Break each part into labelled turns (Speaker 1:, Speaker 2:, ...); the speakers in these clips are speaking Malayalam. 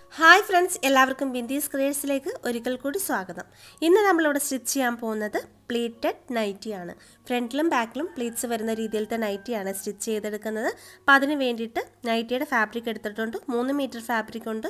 Speaker 1: ഹായ് ഫ്രണ്ട്സ്, എല്ലാവർക്കും ബിൻഡീസ് ക്രിയേഴ്സിലേക്ക് ഒരിക്കൽ കൂടി സ്വാഗതം. ഇന്ന് നമ്മളിവിടെ സ്റ്റിച്ച് ചെയ്യാൻ പോകുന്നത് പ്ലീറ്റഡ് നൈറ്റിയാണ്. ഫ്രണ്ടിലും ബാക്കിലും പ്ലീറ്റ്സ് വരുന്ന രീതിയിലത്തെ നൈറ്റിയാണ് സ്റ്റിച്ച് ചെയ്തെടുക്കുന്നത്. അപ്പോൾ അതിന് വേണ്ടിയിട്ട് നൈറ്റിയുടെ ഫാബ്രിക് എടുത്തിട്ടുണ്ട്. 3 മീറ്റർ ഫാബ്രിക് ഉണ്ട്,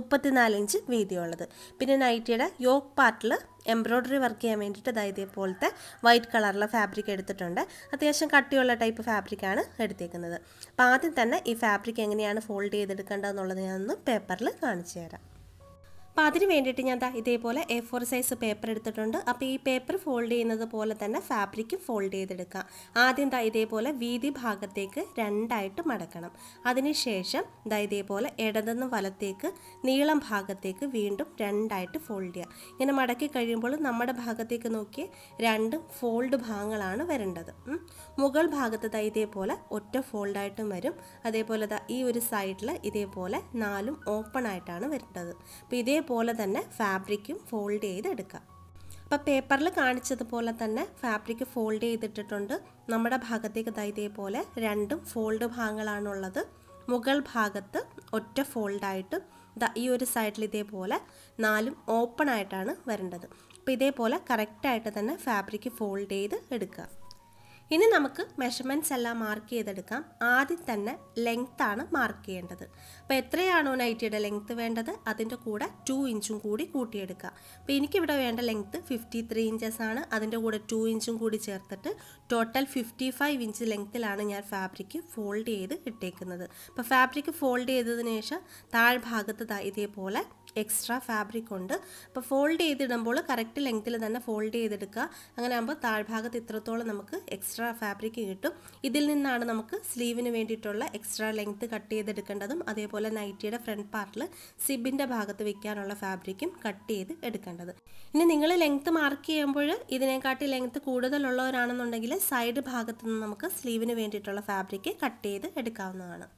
Speaker 1: 34 ഇഞ്ച് വീതിയുള്ളത്. പിന്നെ നൈറ്റിയുടെ യോക്ക് പാർട്ടിൽ എംബ്രോയ്ഡറി വർക്ക് ചെയ്യാൻ വേണ്ടിയിട്ട് ഇതേപോലത്തെ വൈറ്റ് കളറിലെ ഫാബ്രിക് എടുത്തിട്ടുണ്ട്. അത്യാവശ്യം കട്ടിയുള്ള ടൈപ്പ് ഫാബ്രിക്കാണ് എടുത്തേക്കുന്നത്. അപ്പോൾ ആദ്യം തന്നെ ഈ ഫാബ്രിക് എങ്ങനെയാണ് ഫോൾഡ് ചെയ്തെടുക്കേണ്ടതെന്നുള്ളത് ഞാനൊന്ന് പേപ്പറിൽ കാണിച്ചു തരാം. അപ്പോൾ അതിന് വേണ്ടിയിട്ട് ഞാൻ ഇതേപോലെ A4 സൈസ് പേപ്പർ എടുത്തിട്ടുണ്ട്. അപ്പോൾ ഈ പേപ്പർ ഫോൾഡ് ചെയ്യുന്നത് പോലെ തന്നെ ഫാബ്രിക് ഫോൾഡ് ചെയ്തെടുക്കാം. ആദ്യം ഇതേപോലെ വീതി ഭാഗത്തേക്ക് രണ്ടായിട്ട് മടക്കണം. അതിനുശേഷം ഇതേപോലെ ഇടതുനിന്ന് വലത്തേക്ക് നീളം ഭാഗത്തേക്ക് വീണ്ടും രണ്ടായിട്ട് ഫോൾഡ് ചെയ്യുക. ഇങ്ങനെ മടക്കി കഴിയുമ്പോൾ നമ്മുടെ ഭാഗത്തേക്ക് നോക്കി രണ്ടും ഫോൾഡ് ഭാഗങ്ങളാണ് വരേണ്ടത്. മുകൾ ഭാഗത്ത് ഇതേപോലെ ഒറ്റ ഫോൾഡായിട്ടും വരും. അതേപോലെ ഈ ഒരു സൈഡിൽ ഇതേപോലെ 4ഉം ഓപ്പൺ ആയിട്ടാണ് വരേണ്ടത്. അപ്പോൾ ഇതേപോലെ തന്നെ ഫാബ്രിക്കും ഫോൾഡ് ചെയ്തെടുക്കാം. അപ്പോൾ പേപ്പറിൽ കാണിച്ചതുപോലെ തന്നെ ഫാബ്രിക് ഫോൾഡ് ചെയ്തിട്ടിട്ടുണ്ട്. നമ്മുടെ ഭാഗത്തേക്ക് ഇതേപോലെ രണ്ടും ഫോൾഡ് ഭാഗങ്ങളാണുള്ളത്. മുകൾ ഭാഗത്ത് ഒറ്റ ഫോൾഡായിട്ടും ഈ ഒരു സൈഡിൽ ഇതേപോലെ 4ഉം ഓപ്പൺ ആയിട്ടാണ് വരേണ്ടത്. അപ്പോൾ ഇതേപോലെ കറക്റ്റായിട്ട് തന്നെ ഫാബ്രിക് ഫോൾഡ് ചെയ്ത് എടുക്കുക. ഇനി നമുക്ക് മെഷർമെൻറ്റ്സ് എല്ലാം മാർക്ക് ചെയ്തെടുക്കാം. ആദ്യം തന്നെ ലെങ്ത്താണ് മാർക്ക് ചെയ്യേണ്ടത്. അപ്പോൾ എത്രയാണോ നൈറ്റിയുടെ ലെങ്ത്ത് വേണ്ടത് അതിൻ്റെ കൂടെ 2 ഇഞ്ചും കൂടി കൂട്ടിയെടുക്കുക. അപ്പോൾ എനിക്കിവിടെ വേണ്ട ലെങ്ത്ത് 53 ഇഞ്ചസ് ആണ്. അതിൻ്റെ കൂടെ 2 ഇഞ്ചും കൂടി ചേർത്തിട്ട് ടോട്ടൽ 55 ഇഞ്ച് ലെങ്ത്തിലാണ് ഞാൻ ഫാബ്രിക് ഫോൾഡ് ചെയ്ത് ഇട്ടേക്കുന്നത്. അപ്പോൾ ഫാബ്രിക് ഫോൾഡ് ചെയ്തതിന് ശേഷം താഴ്ഭാഗത്ത് ഇതേപോലെ എക്സ്ട്രാ ഫാബ്രിക് ഉണ്ട്. അപ്പോൾ ഫോൾഡ് ചെയ്തിടുമ്പോൾ കറക്റ്റ് ലെങ്ത്തിൽ തന്നെ ഫോൾഡ് ചെയ്തെടുക്കുക. അങ്ങനെ ആകുമ്പോൾ താഴ്ഭാഗത്ത് ഇത്രത്തോളം നമുക്ക് എക്സ്ട്രാ ഫാബ്രിക് കിട്ടും. ഇതിൽ നിന്നാണ് നമുക്ക് സ്ലീവിന് വേണ്ടിയിട്ടുള്ള എക്സ്ട്രാ ലെങ്ത്ത് കട്ട് ചെയ്തെടുക്കേണ്ടതും അതേപോലെ നൈറ്റിയുടെ ഫ്രണ്ട് പാർട്ടിൽ സിബിൻ്റെ ഭാഗത്ത് വെക്കാനുള്ള ഫാബ്രിക്കും കട്ട് ചെയ്ത് എടുക്കേണ്ടത്. ഇനി നിങ്ങൾ ലെങ്ത്ത് മാർക്ക് ചെയ്യുമ്പോൾ ഇതിനെക്കാട്ടി ലെങ്ത്ത് കൂടുതലുള്ളവരാണെന്നുണ്ടെങ്കിൽ സൈഡ് ഭാഗത്ത് നിന്ന് നമുക്ക് സ്ലീവിന് വേണ്ടിയിട്ടുള്ള ഫാബ്രിക് കട്ട് ചെയ്ത് എടുക്കാവുന്നതാണ്.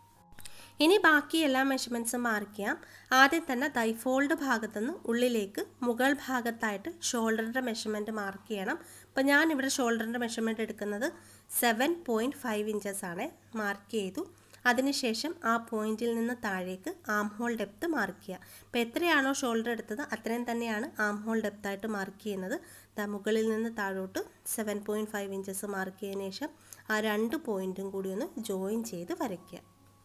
Speaker 1: ഇനി ബാക്കി എല്ലാ മെഷർമെൻറ്റ്സും മാർക്ക് ചെയ്യാം. ആദ്യം തന്നെ ഫോൾഡ് ഭാഗത്തുനിന്ന് ഉള്ളിലേക്ക് മുകൾ ഭാഗത്തായിട്ട് ഷോൾഡറിൻ്റെ മെഷർമെൻറ്റ് മാർക്ക് ചെയ്യണം. അപ്പോൾ ഞാനിവിടെ ഷോൾഡറിൻ്റെ മെഷർമെൻറ്റ് എടുക്കുന്നത് 7.5 ഇഞ്ചസ് ആണ്. മാർക്ക് ചെയ്തു. അതിനുശേഷം ആ പോയിന്റിൽ നിന്ന് താഴേക്ക് ആം ഹോൾ ഡെപ്ത് മാർക്ക് ചെയ്യുക. അപ്പോൾ എത്രയാണോ ഷോൾഡർ എടുത്തത് അത്രയും തന്നെയാണ് ആം ഹോൾ ഡെപ്തായിട്ട് മാർക്ക് ചെയ്യുന്നത്. മുകളിൽ നിന്ന് താഴോട്ട് 7.5 ഇഞ്ചസ് മാർക്ക് ചെയ്തതിന് ശേഷം ആ 2 പോയിൻറ്റും കൂടി ഒന്ന് ജോയിൻ ചെയ്ത് വരയ്ക്കുക.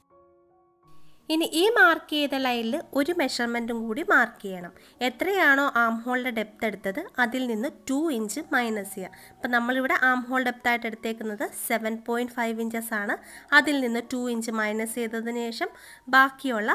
Speaker 1: ഇനി ഈ മാർക്ക് ചെയ്ത ലൈനിൽ ഒരു മെഷർമെൻറ്റും കൂടി മാർക്ക് ചെയ്യണം. എത്രയാണോ ആം ഹോളിൻ്റെ ഡെപ്ത് എടുത്തത് അതിൽ നിന്ന് 2 ഇഞ്ച് മൈനസ് ചെയ്യുക. അപ്പം നമ്മളിവിടെ ആം ഹോൾ ഡെപ്തായിട്ട് എടുത്തേക്കുന്നത് 7.5 ഇഞ്ചസ് ആണ്. അതിൽ നിന്ന് 2 ഇഞ്ച് മൈനസ് ചെയ്തതിന് ശേഷം ബാക്കിയുള്ള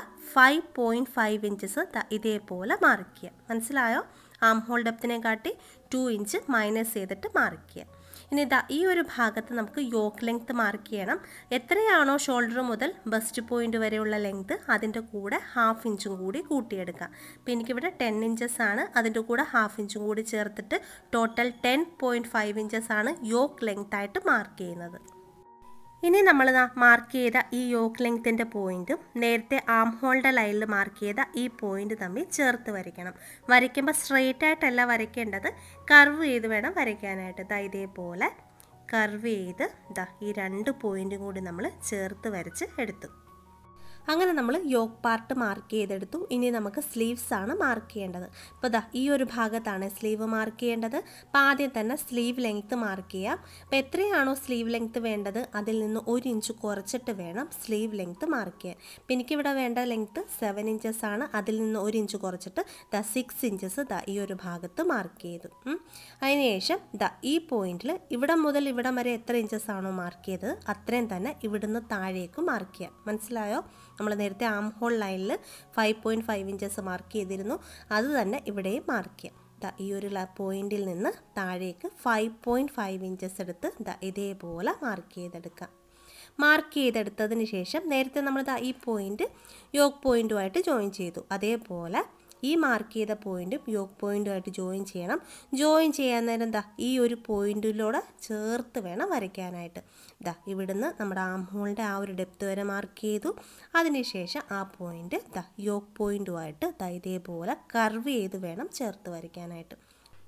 Speaker 1: 5.5 ഇഞ്ചസ് ഇതേപോലെ മാർക്ക് ചെയ്യുക. മനസ്സിലായോ? ആം ഹോൾ ഡെപ്തിനെ കാട്ടി 2 ഇഞ്ച് മൈനസ് ചെയ്തിട്ട് മാർക്ക് ചെയ്യുക. ഇനി ഈ ഒരു ഭാഗത്ത് നമുക്ക് യോക്ക് ലെങ്ത്ത് മാർക്ക് ചെയ്യണം. എത്രയാണോ ഷോൾഡർ മുതൽ ബസ്റ്റ് പോയിന്റ് വരെയുള്ള ലെങ്ത്ത് അതിൻ്റെ കൂടെ 1/2 ഇഞ്ചും കൂടി കൂട്ടിയെടുക്കാം. അപ്പോൾ എനിക്കിവിടെ 10 ഇഞ്ചസ് ആണ്. അതിൻ്റെ കൂടെ 1/2 ഇഞ്ചും കൂടി ചേർത്തിട്ട് ടോട്ടൽ 10.5 ഇഞ്ചസ് ആണ് യോക്ക് ലെങ്ത്ത് ആയിട്ട് മാർക്ക് ചെയ്യുന്നത്. ഇനി നമ്മൾ മാർക്ക് ചെയ്ത ഈ യോക്ക് ലെങ്ത്തിൻ്റെ പോയിൻറ്റും നേരത്തെ ആം ഹോളിൻ്റെ ലൈനിൽ മാർക്ക് ചെയ്ത ഈ പോയിൻ്റ് തമ്മിൽ ചേർത്ത് വരയ്ക്കണം. വരയ്ക്കുമ്പോൾ സ്ട്രെയിറ്റ് ആയിട്ടല്ല വരയ്ക്കേണ്ടത്, കർവ് ചെയ്ത് വേണം വരയ്ക്കാനായിട്ട്. ഇതേപോലെ കർവ് ചെയ്ത് ഈ 2 പോയിൻറ്റും കൂടി നമ്മൾ ചേർത്ത് വരച്ച് എടുത്തു. അങ്ങനെ നമ്മൾ യോക്ക് പാർട്ട് മാർക്ക് ചെയ്തെടുത്തു. ഇനി നമുക്ക് സ്ലീവ്സ് ആണ് മാർക്ക് ചെയ്യേണ്ടത്. അപ്പോൾ ഈ ഒരു ഭാഗത്താണ് സ്ലീവ് മാർക്ക് ചെയ്യേണ്ടത്. അപ്പോൾ ആദ്യം തന്നെ സ്ലീവ് ലെങ്ത്ത് മാർക്ക് ചെയ്യാം. അപ്പോൾ എത്രയാണോ സ്ലീവ് ലെങ്ത്ത് വേണ്ടത് അതിൽ നിന്ന് 1 ഇഞ്ച് കുറച്ചിട്ട് വേണം സ്ലീവ് ലെങ്ത്ത് മാർക്ക് ചെയ്യാൻ. അപ്പോൾ എനിക്കിവിടെ വേണ്ട ലെങ്ത്ത് 7 ഇഞ്ചസ് ആണ്. അതിൽ നിന്ന് 1 ഇഞ്ച് കുറച്ചിട്ട് 6 ഇഞ്ചസ് ഈ ഒരു ഭാഗത്ത് മാർക്ക് ചെയ്തു. അതിനുശേഷം ഈ പോയിന്റിൽ ഇവിടെ മുതൽ ഇവിടം വരെ എത്ര ഇഞ്ചസ് ആണോ മാർക്ക് ചെയ്തത് അത്രയും തന്നെ ഇവിടുന്ന് താഴേക്ക് മാർക്ക് ചെയ്യാം. മനസ്സിലായോ? നമ്മൾ നേരത്തെ ആം ഹോൾ ലൈനിൽ 5.5 ഇഞ്ചസ് മാർക്ക് ചെയ്തിരുന്നു. അത് തന്നെ ഇവിടെയും മാർക്ക് ചെയ്യാം. ഈ ഒരു പോയിന്റിൽ നിന്ന് താഴേക്ക് 5.5 ഇഞ്ചസ് എടുത്ത് ഇതേപോലെ മാർക്ക് ചെയ്തെടുക്കാം. മാർക്ക് ചെയ്തെടുത്തതിന് ശേഷം നേരത്തെ നമ്മൾ ഈ പോയിന്റ് യോക്ക് പോയിന്റുമായിട്ട് ജോയിൻ ചെയ്തു. അതേപോലെ ഈ മാർക്ക് ചെയ്ത പോയിന്റും യോക്ക് പോയിന്റുമായിട്ട് ജോയിൻ ചെയ്യണം. ജോയിൻ ചെയ്യാൻ നേരം ഈ ഒരു പോയിന്റിലൂടെ ചേർത്ത് വേണം വരയ്ക്കാനായിട്ട്. ഇവിടുന്ന് നമ്മുടെ ആം ഹോളിൻ്റെ ആ ഒരു ഡെപ്ത് വരെ മാർക്ക് ചെയ്തു. അതിനുശേഷം ആ പോയിന്റ് യോക്ക് പോയിന്റുമായിട്ട് ഇതേപോലെ കർവ് ചെയ്ത് വേണം ചേർത്ത് വരയ്ക്കാനായിട്ട്.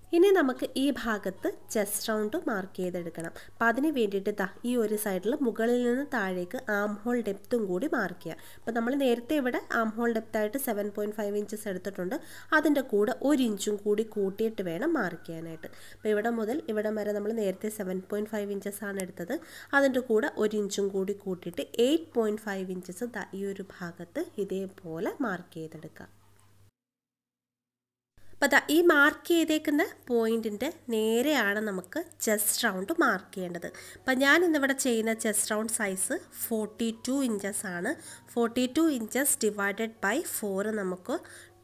Speaker 1: ഇനി നമുക്ക് ഈ ഭാഗത്ത് ചെസ്റ്റ് റൗണ്ട് മാർക്ക് ചെയ്തെടുക്കണം. അപ്പോൾ അതിന് വേണ്ടിയിട്ട് ഈ ഒരു സൈഡിൽ മുകളിൽ നിന്ന് താഴേക്ക് ആം ഹോൾ ഡെപ്തും കൂടി മാർക്ക് ചെയ്യുക. അപ്പോൾ നമ്മൾ നേരത്തെ ഇവിടെ ആം ഹോൾ ഡെപ്തായിട്ട് 7.5 ഇഞ്ചസ് എടുത്തിട്ടുണ്ട്. അതിൻ്റെ കൂടെ 1 ഇഞ്ചും കൂടി കൂട്ടിയിട്ട് വേണം മാർക്ക് ചെയ്യാനായിട്ട്. അപ്പോൾ ഇവിടെ മുതൽ ഇവിടം വരെ നമ്മൾ നേരത്തെ 7.5 ഇഞ്ചസ് ആണ് എടുത്തത്. അതിൻ്റെ കൂടെ 1 ഇഞ്ചും കൂടി കൂട്ടിയിട്ട് 8.5 ഇഞ്ചസ് ഈ ഒരു ഭാഗത്ത് ഇതേപോലെ മാർക്ക് ചെയ്തെടുക്കുക. അപ്പോൾ ഈ മാർക്ക് ചെയ്തേക്കുന്ന പോയിൻറ്റിൻ്റെ നേരെയാണ് നമുക്ക് ചെസ്റ്റ് റൗണ്ട് മാർക്ക് ചെയ്യേണ്ടത്. അപ്പോൾ ഞാൻ ഇന്നിവിടെ ചെയ്യുന്ന ചെസ്റ്റ് റൗണ്ട് സൈസ് 42 ഇഞ്ചസ് ആണ്. 42 ഇഞ്ചസ് ഡിവൈഡഡ് ബൈ 4 നമുക്ക്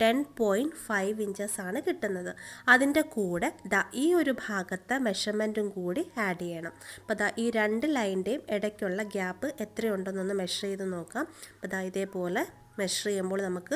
Speaker 1: 10.5 ഇഞ്ചസ് ആണ് കിട്ടുന്നത്. അതിൻ്റെ കൂടെ ഈ ഒരു ഭാഗത്തെ മെഷർമെൻറ്റും കൂടി ആഡ് ചെയ്യണം. അപ്പോൾ ഈ രണ്ട് ലൈൻ്റെയും ഇടയ്ക്കുള്ള ഗ്യാപ്പ് എത്രയുണ്ടെന്നൊന്ന് മെഷർ ചെയ്ത് നോക്കാം. അപ്പോൾ ഇതേപോലെ മെഷർ ചെയ്യുമ്പോൾ നമുക്ക്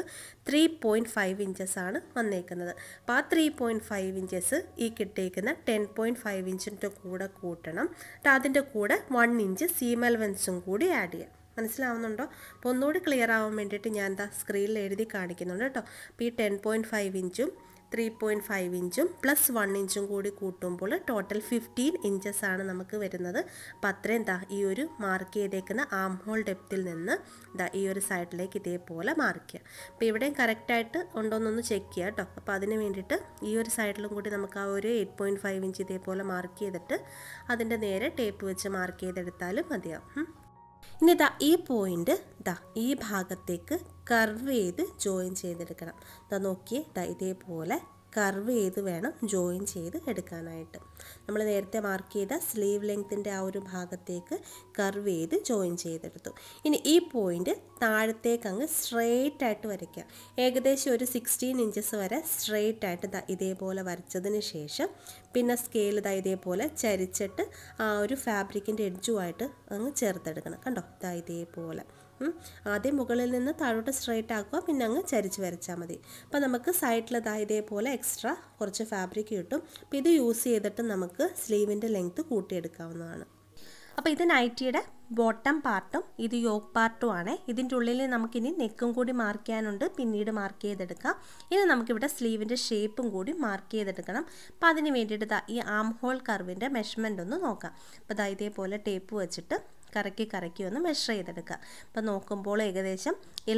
Speaker 1: 3.5 ഇഞ്ചസ് ആണ് വന്നേക്കുന്നത്. അപ്പോൾ ആ 3.5 ഇഞ്ചസ് ഈ കിട്ടിയേക്കുന്ന 10.5 ഇഞ്ചിൻ്റെ കൂടെ കൂട്ടണം. അതിൻ്റെ കൂടെ 1 ഇഞ്ച് സീം അലവൻസും കൂടി ആഡ് ചെയ്യാം. മനസ്സിലാവുന്നുണ്ടോ? അപ്പോൾ ഒന്നുകൂടി ക്ലിയർ ആവാൻ വേണ്ടിയിട്ട് ഞാൻ സ്ക്രീനിൽ എഴുതി കാണിക്കുന്നുണ്ട് കേട്ടോ. അപ്പോൾ ഈ 10.5 ഇഞ്ചും 3.5 ഇഞ്ചും പ്ലസ് 1 ഇഞ്ചും കൂടി കൂട്ടുമ്പോൾ ടോട്ടൽ 15 ഇഞ്ചസ് ആണ് നമുക്ക് വരുന്നത്. അപ്പോൾ അത്രയും ഈ ഒരു മാർക്ക് ചെയ്തേക്കുന്ന ആം ഹോൾ ഡെപ്തിൽ നിന്ന് ഈ ഒരു സൈഡിലേക്ക് ഇതേപോലെ മാർക്ക് ചെയ്യുക. അപ്പോൾ ഇവിടെയും കറക്റ്റായിട്ട് ഉണ്ടോയെന്നൊന്ന് ചെക്ക് ചെയ്യുക കേട്ടോ. അപ്പോൾ അതിന് വേണ്ടിയിട്ട് ഈ ഒരു സൈഡിലും കൂടി നമുക്ക് ആ ഒരു 8.5 ഇഞ്ച് ഇതേപോലെ മാർക്ക് ചെയ്തിട്ട് അതിൻ്റെ നേരെ ടേപ്പ് വെച്ച് മാർക്ക് ചെയ്തെടുത്താലും മതിയാവും. ഇനി ഈ പോയിൻ്റ് ഈ ഭാഗത്തേക്ക് കർവ് ചെയ്ത് ജോയിൻ ചെയ്തെടുക്കണം. നോക്കിയേ ഇതേപോലെ കർവ് ചെയ്ത് വേണം ജോയിൻ ചെയ്ത് എടുക്കാനായിട്ട്. നമ്മൾ നേരത്തെ മാർക്ക് ചെയ്ത സ്ലീവ് ലെങ്ത്തിൻ്റെ ആ ഒരു ഭാഗത്തേക്ക് കർവ് ചെയ്ത് ജോയിൻ ചെയ്തെടുത്തു. ഇനി ഈ പോയിൻ്റ് താഴത്തേക്ക് അങ്ങ് സ്ട്രെയിറ്റ് ആയിട്ട് വരയ്ക്കുക. ഏകദേശം ഒരു 16 ഇഞ്ചസ് വരെ സ്ട്രെയിറ്റ് ആയിട്ട് ഇതേപോലെ വരച്ചതിന് ശേഷം പിന്നെ സ്കെയിൽ ഇതേപോലെ ചരിച്ചിട്ട് ആ ഒരു ഫാബ്രിക്കിൻ്റെ എഡ്ജുമായിട്ട് അങ്ങ് ചേർത്തെടുക്കണം. കണ്ടോ ഇതേപോലെ ആദ്യം മുകളിൽ നിന്ന് താഴോട്ട് സ്ട്രെയിറ്റ് ആക്കുക, പിന്നെ അങ്ങ് ചരിച്ച് വരച്ചാൽ മതി. അപ്പോൾ നമുക്ക് സൈഡിൽ ഇതേപോലെ എക്സ്ട്രാ കുറച്ച് ഫാബ്രിക് കിട്ടും. അപ്പോൾ ഇത് യൂസ് ചെയ്തിട്ട് നമുക്ക് സ്ലീവിൻ്റെ ലെങ്ത്ത് കൂട്ടിയെടുക്കാവുന്നതാണ്. അപ്പോൾ ഇത് നൈറ്റിയുടെ ബോട്ടം പാർട്ടും ഇത് യോക്ക് പാർട്ടും ആണ്. ഇതിൻ്റെ ഉള്ളിൽ നമുക്കിനി നെക്കും കൂടി മാർക്ക് ചെയ്യാനുണ്ട്, പിന്നീട് മാർക്ക് ചെയ്തെടുക്കാം. ഇനി നമുക്കിവിടെ സ്ലീവിൻ്റെ ഷേപ്പും കൂടി മാർക്ക് ചെയ്തെടുക്കണം. അപ്പോൾ അതിന് വേണ്ടിയിട്ട് ഈ ആം ഹോൾ കർവിൻ്റെ മെഷർമെൻ്റ് ഒന്ന് നോക്കാം. അപ്പോൾ ഇതേപോലെ ടേപ്പ് വെച്ചിട്ട് കറക്കി ഒന്ന് മെഷർ ചെയ്തെടുക്കുക. അപ്പോൾ നോക്കുമ്പോൾ ഏകദേശം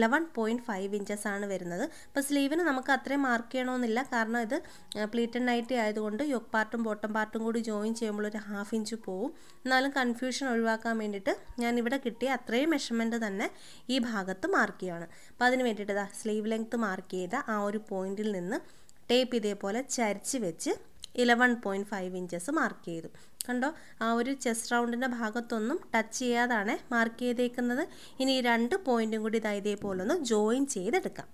Speaker 1: 11.5 ഇഞ്ചസ് ആണ് വരുന്നത്. അപ്പോൾ സ്ലീവിന് നമുക്ക് അത്രയും മാർക്ക് ചെയ്യണമെന്നില്ല, കാരണം ഇത് പ്ലീറ്റഡ് നൈറ്റി ആയതുകൊണ്ട് യോക്ക് പാർട്ടും ബോട്ടം പാർട്ടും കൂടി ജോയിൻ ചെയ്യുമ്പോൾ ഒരു 1/2 ഇഞ്ച് പോവും. എന്നാലും കൺഫ്യൂഷൻ ഒഴിവാക്കാൻ വേണ്ടിയിട്ട് ഞാനിവിടെ കിട്ടിയ അത്രയും മെഷർമെൻറ്റ് തന്നെ ഈ ഭാഗത്ത് മാർക്ക് ചെയ്യുകയാണ്. അപ്പോൾ അതിന് വേണ്ടിയിട്ട് സ്ലീവ് ലെങ്ത്ത് മാർക്ക് ചെയ്ത ആ ഒരു പോയിന്റിൽ നിന്ന് ടേപ്പ് ഇതേപോലെ ചരിച്ച് വെച്ച് 11.5 ഇഞ്ചസ് മാർക്ക് ചെയ്തു. കണ്ടോ, ആ ഒരു ചെസ്റ്റ് റൗണ്ടിൻ്റെ ഭാഗത്തൊന്നും ടച്ച് ചെയ്യാതാണ് മാർക്ക് ചെയ്തേക്കുന്നത്. ഇനി ഈ 2 പോയിൻറ്റും കൂടി ഇതേപോലെ ഒന്ന് ജോയിൻ ചെയ്തെടുക്കാം.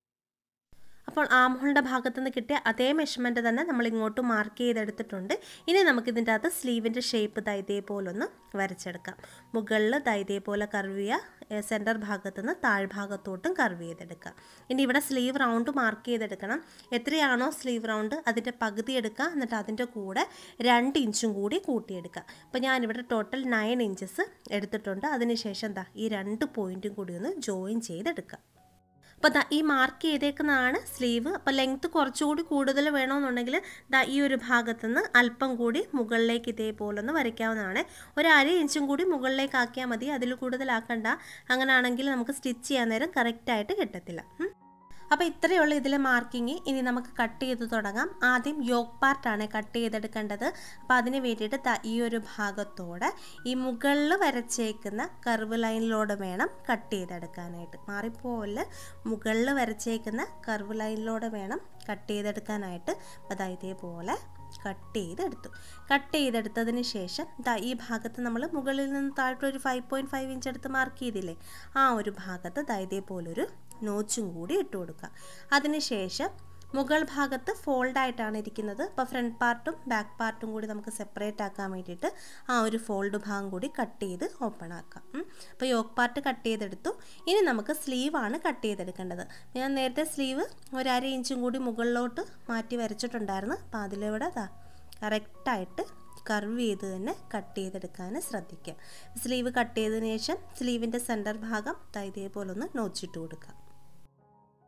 Speaker 1: അപ്പോൾ ആം ഹോളിൻ്റെ ഭാഗത്തു നിന്ന് കിട്ടിയ അതേ മെഷർമെൻറ്റ് തന്നെ നമ്മൾ ഇങ്ങോട്ട് മാർക്ക് ചെയ്തെടുത്തിട്ടുണ്ട്. ഇനി നമുക്കിതിൻ്റെ അകത്ത് സ്ലീവിൻ്റെ ഷേപ്പ് ഇതേപോലെ ഒന്ന് വരച്ചെടുക്കാം. മുകളിൽ ഇതേപോലെ കർവ് ചെയ്യുക, സെൻറ്റർ ഭാഗത്തു നിന്ന് താഴ്ഭാഗത്തോട്ടും കർവ് ചെയ്തെടുക്കുക. ഇനി ഇവിടെ സ്ലീവ് റൗണ്ട് മാർക്ക് ചെയ്തെടുക്കണം. എത്രയാണോ സ്ലീവ് റൗണ്ട് അതിൻ്റെ പകുതി എടുക്കുക, എന്നിട്ട് അതിൻ്റെ കൂടെ 2 ഇഞ്ചും കൂടി കൂട്ടിയെടുക്കുക. അപ്പോൾ ഞാനിവിടെ ടോട്ടൽ 9 ഇഞ്ചസ് എടുത്തിട്ടുണ്ട്. അതിനുശേഷം ഈ 2 പോയിൻറ്റും കൂടി ഒന്ന് ജോയിൻ ചെയ്തെടുക്കുക. അപ്പോൾ ഈ മാർക്ക് ചെയ്തേക്കുന്നതാണ് സ്ലീവ്. അപ്പോൾ ലെങ്ത്ത് കുറച്ചുകൂടി കൂടുതൽ വേണമെന്നുണ്ടെങ്കിൽ ഈ ഒരു ഭാഗത്തുനിന്ന് അല്പം കൂടി മുകളിലേക്ക് ഇതേപോലെ ഒന്ന് വരയ്ക്കാവുന്നതാണ്. ഒരു 1/2 ഇഞ്ചും കൂടി മുകളിലേക്ക് ആക്കിയാൽ മതി, അതിൽ കൂടുതലാക്കണ്ട. അങ്ങനെയാണെങ്കിൽ നമുക്ക് സ്റ്റിച്ച് ചെയ്യാൻ നേരം കറക്റ്റായിട്ട് കിട്ടത്തില്ല. അപ്പോൾ ഇത്രയുള്ള ഇതിലെ മാർക്കിങ്. ഇനി നമുക്ക് കട്ട് ചെയ്ത് തുടങ്ങാം. ആദ്യം യോക്ക് പാർട്ടാണ് കട്ട് ചെയ്തെടുക്കേണ്ടത്. അപ്പോൾ അതിന് വേണ്ടിയിട്ട് ഈ ഒരു ഭാഗത്തോടെ ഈ മുകളിൽ വരച്ചേക്കുന്ന കർവ് ലൈനിലൂടെ വേണം കട്ട് ചെയ്തെടുക്കാനായിട്ട്. മാറിപ്പോലെ മുകളിൽ വരച്ചേക്കുന്ന കർവ് ലൈനിലൂടെ വേണം കട്ട് ചെയ്തെടുക്കാനായിട്ട്. അപ്പോൾ ഇതേപോലെ കട്ട് ചെയ്തെടുത്തു. കട്ട് ചെയ്തെടുത്തതിന് ശേഷം ഈ ഭാഗത്ത് നമ്മൾ മുകളിൽ നിന്ന് താഴോട്ടൊരു 5.5 ഇഞ്ച് എടുത്ത് മാർക്ക് ചെയ്തില്ലേ, ആ ഒരു ഭാഗത്ത് ഇതേപോലൊരു നോച്ചും കൂടി ഇട്ട് കൊടുക്കുക. അതിനുശേഷം മുകൾ ഭാഗത്ത് ഫോൾഡായിട്ടാണ് ഇരിക്കുന്നത്. അപ്പോൾ ഫ്രണ്ട് പാർട്ടും ബാക്ക് പാർട്ടും കൂടി നമുക്ക് സെപ്പറേറ്റ് ആക്കാൻ വേണ്ടിയിട്ട് ആ ഒരു ഫോൾഡ് ഭാഗം കൂടി കട്ട് ചെയ്ത് ഓപ്പൺ ആക്കാം. അപ്പോൾ യോക്ക് പാർട്ട് കട്ട് ചെയ്തെടുത്തു. ഇനി നമുക്ക് സ്ലീവാണ് കട്ട് ചെയ്തെടുക്കേണ്ടത്. ഞാൻ നേരത്തെ സ്ലീവ് ഒരു 1/2 ഇഞ്ചും കൂടി മുകളിലോട്ട് മാറ്റി വരച്ചിട്ടുണ്ടായിരുന്നു. അപ്പോൾ അതിലൂടെ കറക്റ്റായിട്ട് കർവ് ചെയ്ത് തന്നെ കട്ട് ചെയ്തെടുക്കാൻ ശ്രദ്ധിക്കുക. സ്ലീവ് കട്ട് ചെയ്തതിന് ശേഷം സ്ലീവിൻ്റെ സെൻറ്റർ ഭാഗം ഇതേപോലെ ഒന്ന് നോച്ചിട്ട് കൊടുക്കുക.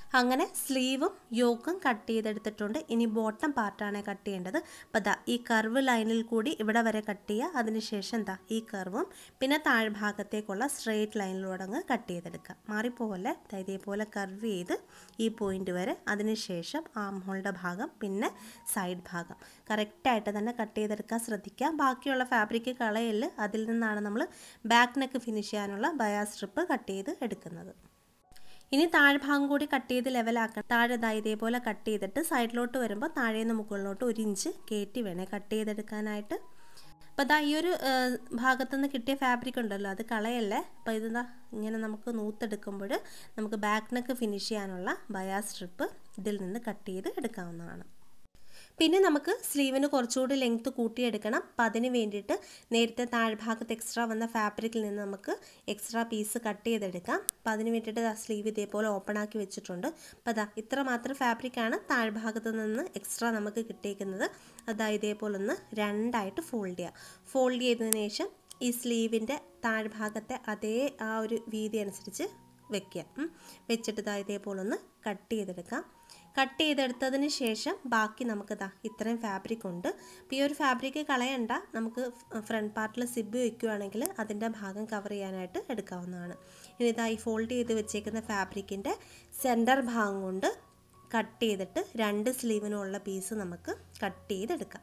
Speaker 1: അങ്ങനെ സ്ലീവും യോക്കും കട്ട് ചെയ്തെടുത്തിട്ടുണ്ട്. ഇനി ബോട്ടം പാർട്ടാണ് കട്ട് ചെയ്യേണ്ടത്. അപ്പോൾ ദാ ഈ കർവ് ലൈനിൽ കൂടി ഇവിടെ വരെ കട്ട് ചെയ്യുക. അതിനുശേഷം ദാ ഈ കർവും പിന്നെ താഴ്ഭാഗത്തേക്കുള്ള സ്ട്രെയിറ്റ് ലൈനിലൂടെ അങ്ങ് കട്ട് ചെയ്തെടുക്കുക. മാറിപ്പോകല്ലേ. ഇതേപോലെ കർവ് ചെയ്ത് ഈ പോയിന്റ് വരെ, അതിനുശേഷം ആം ഹോളിൻ്റെ ഭാഗം പിന്നെ സൈഡ് ഭാഗം കറക്റ്റായിട്ട് തന്നെ കട്ട് ചെയ്തെടുക്കാൻ ശ്രദ്ധിക്കുക. ബാക്കിയുള്ള ഫാബ്രിക് കളയല്. അതിൽ നിന്നാണ് നമ്മൾ ബാക്ക് നെക്ക് ഫിനിഷ് ചെയ്യാനുള്ള ബയാസ് സ്ട്രിപ്പ് കട്ട് ചെയ്ത് എടുക്കുന്നത്. ഇനി താഴ്ഭാഗം കൂടി കട്ട് ചെയ്ത് ലെവലാക്കണം. താഴെ ഇതേപോലെ കട്ട് ചെയ്തിട്ട് സൈഡിലോട്ട് വരുമ്പോൾ താഴേന്ന് മുകളിലോട്ട് 1 ഇഞ്ച് കയറ്റി വേണേ കട്ട് ചെയ്തെടുക്കാനായിട്ട്. അപ്പോൾ ഈ ഒരു ഭാഗത്തുനിന്ന് കിട്ടിയ ഫാബ്രിക് ഉണ്ടല്ലോ, അത് കളയല്ലേ. അപ്പോൾ ഇത് ഇങ്ങനെ നമുക്ക് നൂത്തെടുക്കുമ്പോൾ നമുക്ക് ബാക്ക് നെക്ക് ഫിനിഷ് ചെയ്യാനുള്ള ബയാസ് സ്ട്രിപ്പ് ഇതിൽ നിന്ന് കട്ട് ചെയ്ത് എടുക്കാവുന്നതാണ്. പിന്നെ നമുക്ക് സ്ലീവിന് കുറച്ചുകൂടി ലെങ്ത്ത് കൂട്ടിയെടുക്കണം. അപ്പം അതിന് വേണ്ടിയിട്ട് നേരത്തെ താഴ്ഭാഗത്ത് എക്സ്ട്രാ വന്ന ഫാബ്രിക്കിൽ നിന്ന് നമുക്ക് എക്സ്ട്രാ പീസ് കട്ട് ചെയ്തെടുക്കാം. അപ്പം അതിന് വേണ്ടിയിട്ട് സ്ലീവ് ഇതേപോലെ ഓപ്പൺ ആക്കി വെച്ചിട്ടുണ്ട്. അപ്പോൾ ഇത്ര മാത്രം ഫാബ്രിക്കാണ് താഴ്ഭാഗത്ത് നിന്ന് എക്സ്ട്രാ നമുക്ക് കിട്ടിയേക്കുന്നത്. ഇതേപോലെ ഒന്ന് രണ്ടായിട്ട് ഫോൾഡ് ചെയ്യുക. ഫോൾഡ് ചെയ്തതിന് ശേഷം ഈ സ്ലീവിൻ്റെ താഴ്ഭാഗത്തെ അതേ ആ ഒരു വീതി അനുസരിച്ച് വെക്കുക. വെച്ചിട്ട് ഇതേപോലെ ഒന്ന് കട്ട് ചെയ്തെടുക്കാം. കട്ട് ചെയ്തെടുത്തതിന് ശേഷം ബാക്കി നമുക്ക് ഇത്രയും ഫാബ്രിക് ഉണ്ട്. അപ്പോൾ ഈ ഒരു ഫാബ്രിക് കളയണ്ട. നമുക്ക് ഫ്രണ്ട് പാർട്ടിൽ സിബ് വയ്ക്കുകയാണെങ്കിൽ അതിൻ്റെ ഭാഗം കവർ ചെയ്യാനായിട്ട് എടുക്കാവുന്നതാണ്. ഇനി ഈ ഫോൾഡ് ചെയ്ത് വെച്ചേക്കുന്ന ഫാബ്രിക്കിൻ്റെ സെൻറ്റർ ഭാഗം കൊണ്ട് കട്ട് ചെയ്തിട്ട് 2 സ്ലീവിനുള്ള പീസ് നമുക്ക് കട്ട് ചെയ്തെടുക്കാം.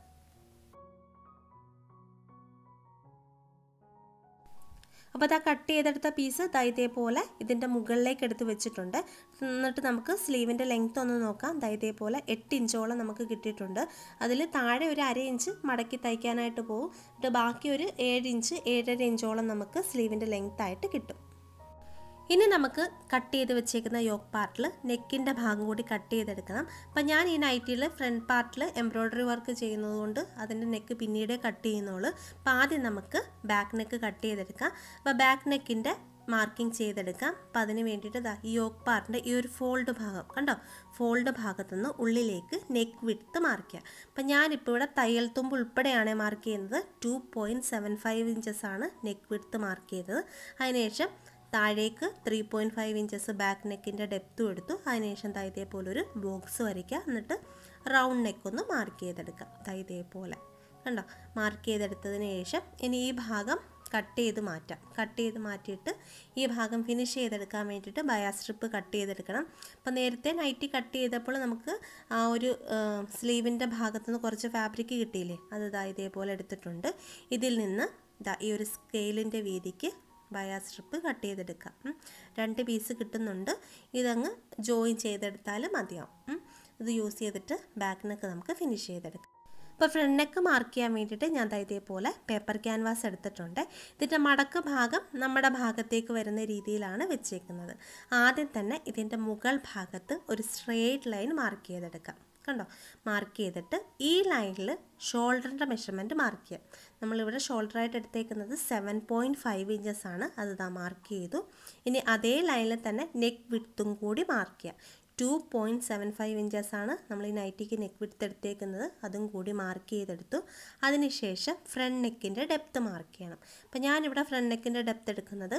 Speaker 1: അപ്പോൾ കട്ട് ചെയ്തെടുത്ത പീസ് ഇതേപോലെ ഇതിൻ്റെ മുകളിലേക്ക് എടുത്ത് വെച്ചിട്ടുണ്ട്. എന്നിട്ട് നമുക്ക് സ്ലീവിൻ്റെ ലെങ്ത്ത് ഒന്ന് നോക്കാം. ഇതേപോലെ 8 ഇഞ്ചോളം നമുക്ക് കിട്ടിയിട്ടുണ്ട്. അതിൽ താഴെ ഒരു 1/2 ഇഞ്ച് മടക്കി തയ്ക്കാനായിട്ട് പോകും. എന്നിട്ട് ബാക്കി ഒരു 7 ഇഞ്ച് 7.5 ഇഞ്ചോളം നമുക്ക് സ്ലീവിൻ്റെ ലെങ്ത്തായിട്ട് കിട്ടും. ഇനി നമുക്ക് കട്ട് ചെയ്ത് വെച്ചേക്കുന്ന യോക്ക് പാർട്ടിൽ നെക്കിൻ്റെ ഭാഗം കൂടി കട്ട് ചെയ്തെടുക്കണം. അപ്പം ഞാൻ ഈ നൈറ്റിയിൽ ഫ്രണ്ട് പാർട്ടിൽ എംബ്രോയ്ഡറി വർക്ക് ചെയ്യുന്നതുകൊണ്ട് അതിൻ്റെ നെക്ക് പിന്നീട് കട്ട് ചെയ്യുന്നുള്ളൂ. അപ്പം ആദ്യം നമുക്ക് ബാക്ക് നെക്ക് കട്ട് ചെയ്തെടുക്കാം. അപ്പോൾ ബാക്ക് നെക്കിൻ്റെ മാർക്കിംഗ് ചെയ്തെടുക്കാം. അപ്പം അതിന് വേണ്ടിയിട്ട് ഈ യോക്ക് പാർട്ടിൻ്റെ ഈ ഒരു ഫോൾഡ് ഭാഗം കണ്ടോ, ഫോൾഡ് ഭാഗത്തുനിന്ന് ഉള്ളിലേക്ക് നെക്ക് വിഡ്ത്ത് മാർക്ക് ചെയ്യുക. അപ്പം ഞാനിപ്പോൾ ഇവിടെ തയ്യൽ തുമ്പ് ഉൾപ്പെടെയാണ് മാർക്ക് ചെയ്യുന്നത്. 2.75 ഇഞ്ചസ് ആണ് നെക്ക് വിഡ്ത്ത് മാർക്ക് ചെയ്തത്. അതിനുശേഷം താഴേക്ക് 3.5 ഇഞ്ചസ് ബാക്ക് നെക്കിൻ്റെ ഡെപ്തും എടുത്തു. അതിനുശേഷം ഇതേപോലൊരു ബോക്സ് വരയ്ക്കുക. എന്നിട്ട് റൗണ്ട് നെക്കൊന്ന് മാർക്ക് ചെയ്തെടുക്കാം. ഇതേപോലെ കണ്ടോ, മാർക്ക് ചെയ്തെടുത്തതിന് ശേഷം ഇനി ഈ ഭാഗം കട്ട് ചെയ്ത് മാറ്റാം. കട്ട് ചെയ്ത് മാറ്റിയിട്ട് ഈ ഭാഗം ഫിനിഷ് ചെയ്തെടുക്കാൻ വേണ്ടിയിട്ട് ബയാസ് സ്ട്രിപ്പ് കട്ട് ചെയ്തെടുക്കണം. അപ്പോൾ നേരത്തെ നൈറ്റി കട്ട് ചെയ്തപ്പോൾ നമുക്ക് ആ ഒരു സ്ലീവിൻ്റെ ഭാഗത്തുനിന്ന് കുറച്ച് ഫാബ്രിക് കിട്ടിയില്ലേ, അത് ഇതേപോലെ എടുത്തിട്ടുണ്ട്. ഇതിൽ നിന്ന് ഈ ഒരു സ്കെയിലിൻ്റെ വീതിക്ക് ബയാസ് സ്ട്രിപ്പ് കട്ട് ചെയ്തെടുക്കാം. 2 പീസ് കിട്ടുന്നുണ്ട്. ഇതങ്ങ് ജോയിൻ ചെയ്തെടുത്താൽ മതിയാവും. ഇത് യൂസ് ചെയ്തിട്ട് ബാക്ക് നെക്ക് നമുക്ക് ഫിനിഷ് ചെയ്തെടുക്കാം. അപ്പോൾ ഫ്രണ്ട് നെക്ക് മാർക്ക് ചെയ്യാൻ വേണ്ടിയിട്ട് ഞാൻ ഇതേപോലെ പേപ്പർ ക്യാൻവാസ് എടുത്തിട്ടുണ്ട്. ഇതിൻ്റെ മടക്ക് ഭാഗം നമ്മുടെ ഭാഗത്തേക്ക് വരുന്ന രീതിയിലാണ് വെച്ചേക്കുന്നത്. ആദ്യം തന്നെ ഇതിൻ്റെ മുകൾ ഭാഗത്ത് ഒരു സ്ട്രെയിറ്റ് ലൈൻ മാർക്ക് ചെയ്തെടുക്കാം. കണ്ടോ, മാർക്ക് ചെയ്തിട്ട് ഈ ലൈനിൽ ഷോൾഡറിൻ്റെ മെഷർമെൻറ്റ് മാർക്ക് ചെയ്യാം. നമ്മളിവിടെ ഷോൾഡറായിട്ട് എടുത്തേക്കുന്നത് 7.5 ഇഞ്ചസ് ആണ്. അത് മാർക്ക് ചെയ്തു. ഇനി അതേ ലൈനിൽ തന്നെ നെക്ക് വിഡ്ത്തും കൂടി മാർക്ക് ചെയ്യാം. 2.75 ഇഞ്ചസ് ആണ് നമ്മൾ ഈ നൈറ്റിക്ക് നെക്ക് വിഡ്ത്ത് എടുത്തേക്കുന്നത്. അതും കൂടി മാർക്ക് ചെയ്തെടുത്തു. അതിനുശേഷം ഫ്രണ്ട് നെക്കിൻ്റെ ഡെപ്ത്ത് മാർക്ക് ചെയ്യണം. അപ്പോൾ ഞാനിവിടെ ഫ്രണ്ട് നെക്കിൻ്റെ ഡെപ്ത്ത് എടുക്കുന്നത്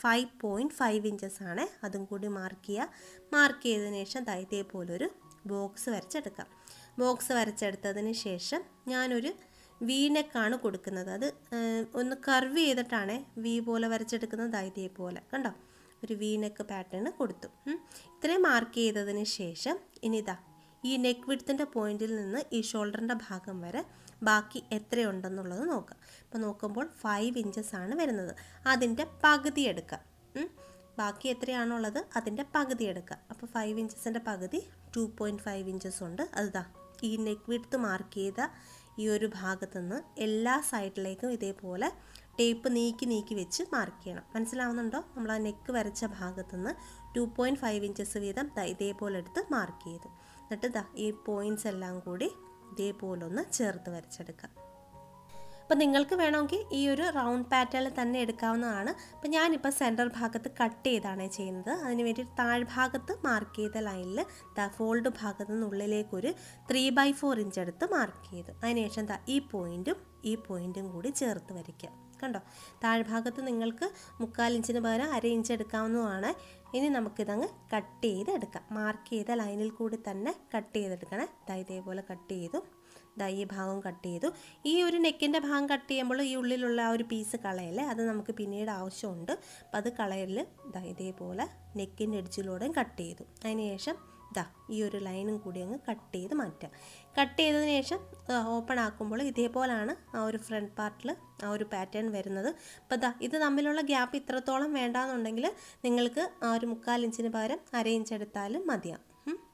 Speaker 1: 5.5 ഇഞ്ചസ് ആണ്. അതും കൂടി മാർക്ക് ചെയ്യുക. മാർക്ക് ചെയ്തതിന് ശേഷം ഇതേപോലൊരു ബോക്സ് വരച്ചെടുക്കാം. ബോക്സ് വരച്ചെടുത്തതിന് ശേഷം ഞാനൊരു വി നെക്കാണ് കൊടുക്കുന്നത്. അത് ഒന്ന് കർവ് ചെയ്തിട്ടാണ് വി പോലെ വരച്ചെടുക്കുന്നത്. ഇതേപോലെ കണ്ടോ, ഒരു വി നെക്ക് പാറ്റേൺ കൊടുത്തു. ഇത്രയും മാർക്ക് ചെയ്തതിന് ശേഷം ഇനി ഈ നെക്ക് വിഡ്ത്തിൻ്റെ പോയിന്റിൽ നിന്ന് ഈ ഷോൾഡറിൻ്റെ ഭാഗം വരെ ബാക്കി എത്രയുണ്ടെന്നുള്ളത് നോക്കാം. അപ്പോൾ നോക്കുമ്പോൾ 5 ഇഞ്ചസ് ആണ് വരുന്നത്. അതിൻ്റെ പകുതി എടുക്കാം. ബാക്കി എത്രയാണുള്ളത് അതിൻ്റെ പകുതി എടുക്കുക. അപ്പോൾ 5 ഇഞ്ചസിൻ്റെ പകുതി 2.5 ഇഞ്ചസ് ഉണ്ട്. അത് ഈ നെക്ക് വിഡ്ത്ത് മാർക്ക് ചെയ്ത ഈ ഒരു ഭാഗത്തു നിന്ന് എല്ലാ സൈഡിലേക്കും ഇതേപോലെ ടേപ്പ് നീക്കി വെച്ച് മാർക്ക് ചെയ്യണം. മനസ്സിലാവുന്നുണ്ടോ? നമ്മൾ ആ നെക്ക് വരച്ച ഭാഗത്തു നിന്ന് 2.5 ഇഞ്ചസ് വീതം ഇതേപോലെ എടുത്ത് മാർക്ക് ചെയ്തു. എന്നിട്ട് ഈ പോയിൻറ്റ്സ് എല്ലാം കൂടി ഇതേപോലെ ഒന്ന് ചേർത്ത് വരച്ചെടുക്കാം. അപ്പോൾ നിങ്ങൾക്ക് വേണമെങ്കിൽ ഈ ഒരു റൗണ്ട് പാറ്റേണിൽ തന്നെ എടുക്കാവുന്നതാണ്. അപ്പോൾ ഞാനിപ്പോൾ സെൻറ്റർ ഭാഗത്ത് കട്ട് ചെയ്താണ് ചെയ്യുന്നത്. അതിന് വേണ്ടി താഴ്ഭാഗത്ത് മാർക്ക് ചെയ്ത ലൈനിൽ ഫോൾഡ് ഭാഗത്ത് നിന്നുള്ളിലേക്കൊരു 3/4 ഇഞ്ച് എടുത്ത് മാർക്ക് ചെയ്തു. അതിനുശേഷം ഈ പോയിൻറ്റും കൂടി ചേർത്ത് വരയ്ക്കുക. കണ്ടോ, താഴ്ഭാഗത്ത് നിങ്ങൾക്ക് 1/4 ഇഞ്ചിന് പകരം 1/2 ഇഞ്ച് എടുക്കാവുന്നതാണ്. ഇനി നമുക്കിതങ്ങ് കട്ട് ചെയ്തെടുക്കാം. മാർക്ക് ചെയ്ത ലൈനിൽ കൂടി തന്നെ കട്ട് ചെയ്തെടുക്കണേ. ഇതേപോലെ കട്ട് ചെയ്തു. ഈ ഭാഗം കട്ട് ചെയ്തു. ഈ ഒരു നെക്കിൻ്റെ ഭാഗം കട്ട് ചെയ്യുമ്പോൾ ഈ ഉള്ളിലുള്ള ആ ഒരു പീസ് കളയല്ലേ, അത് നമുക്ക് പിന്നീട് ആവശ്യമുണ്ട്. അപ്പം അത് കളയല്. ഇതേപോലെ നെക്കിൻ്റെ എഡ്ജിലൂടെയും കട്ട് ചെയ്തു. അതിനുശേഷം ഈ ഒരു ലൈനും കൂടി അങ്ങ് കട്ട് ചെയ്ത് മാറ്റുക. കട്ട് ചെയ്തതിന് ശേഷം ഓപ്പൺ ആക്കുമ്പോൾ ഇതേപോലെയാണ് ആ ഒരു ഫ്രണ്ട് പാർട്ടിൽ ആ ഒരു പാറ്റേൺ വരുന്നത്. അപ്പോൾ ഇത് തമ്മിലുള്ള ഗ്യാപ്പ് ഇത്രത്തോളം വേണ്ടാന്നുണ്ടെങ്കിൽ നിങ്ങൾക്ക് ആ ഒരു 1/4 ഇഞ്ചിന് പകരം 1/2 ഇഞ്ച് എടുത്താലും മതിയാവും.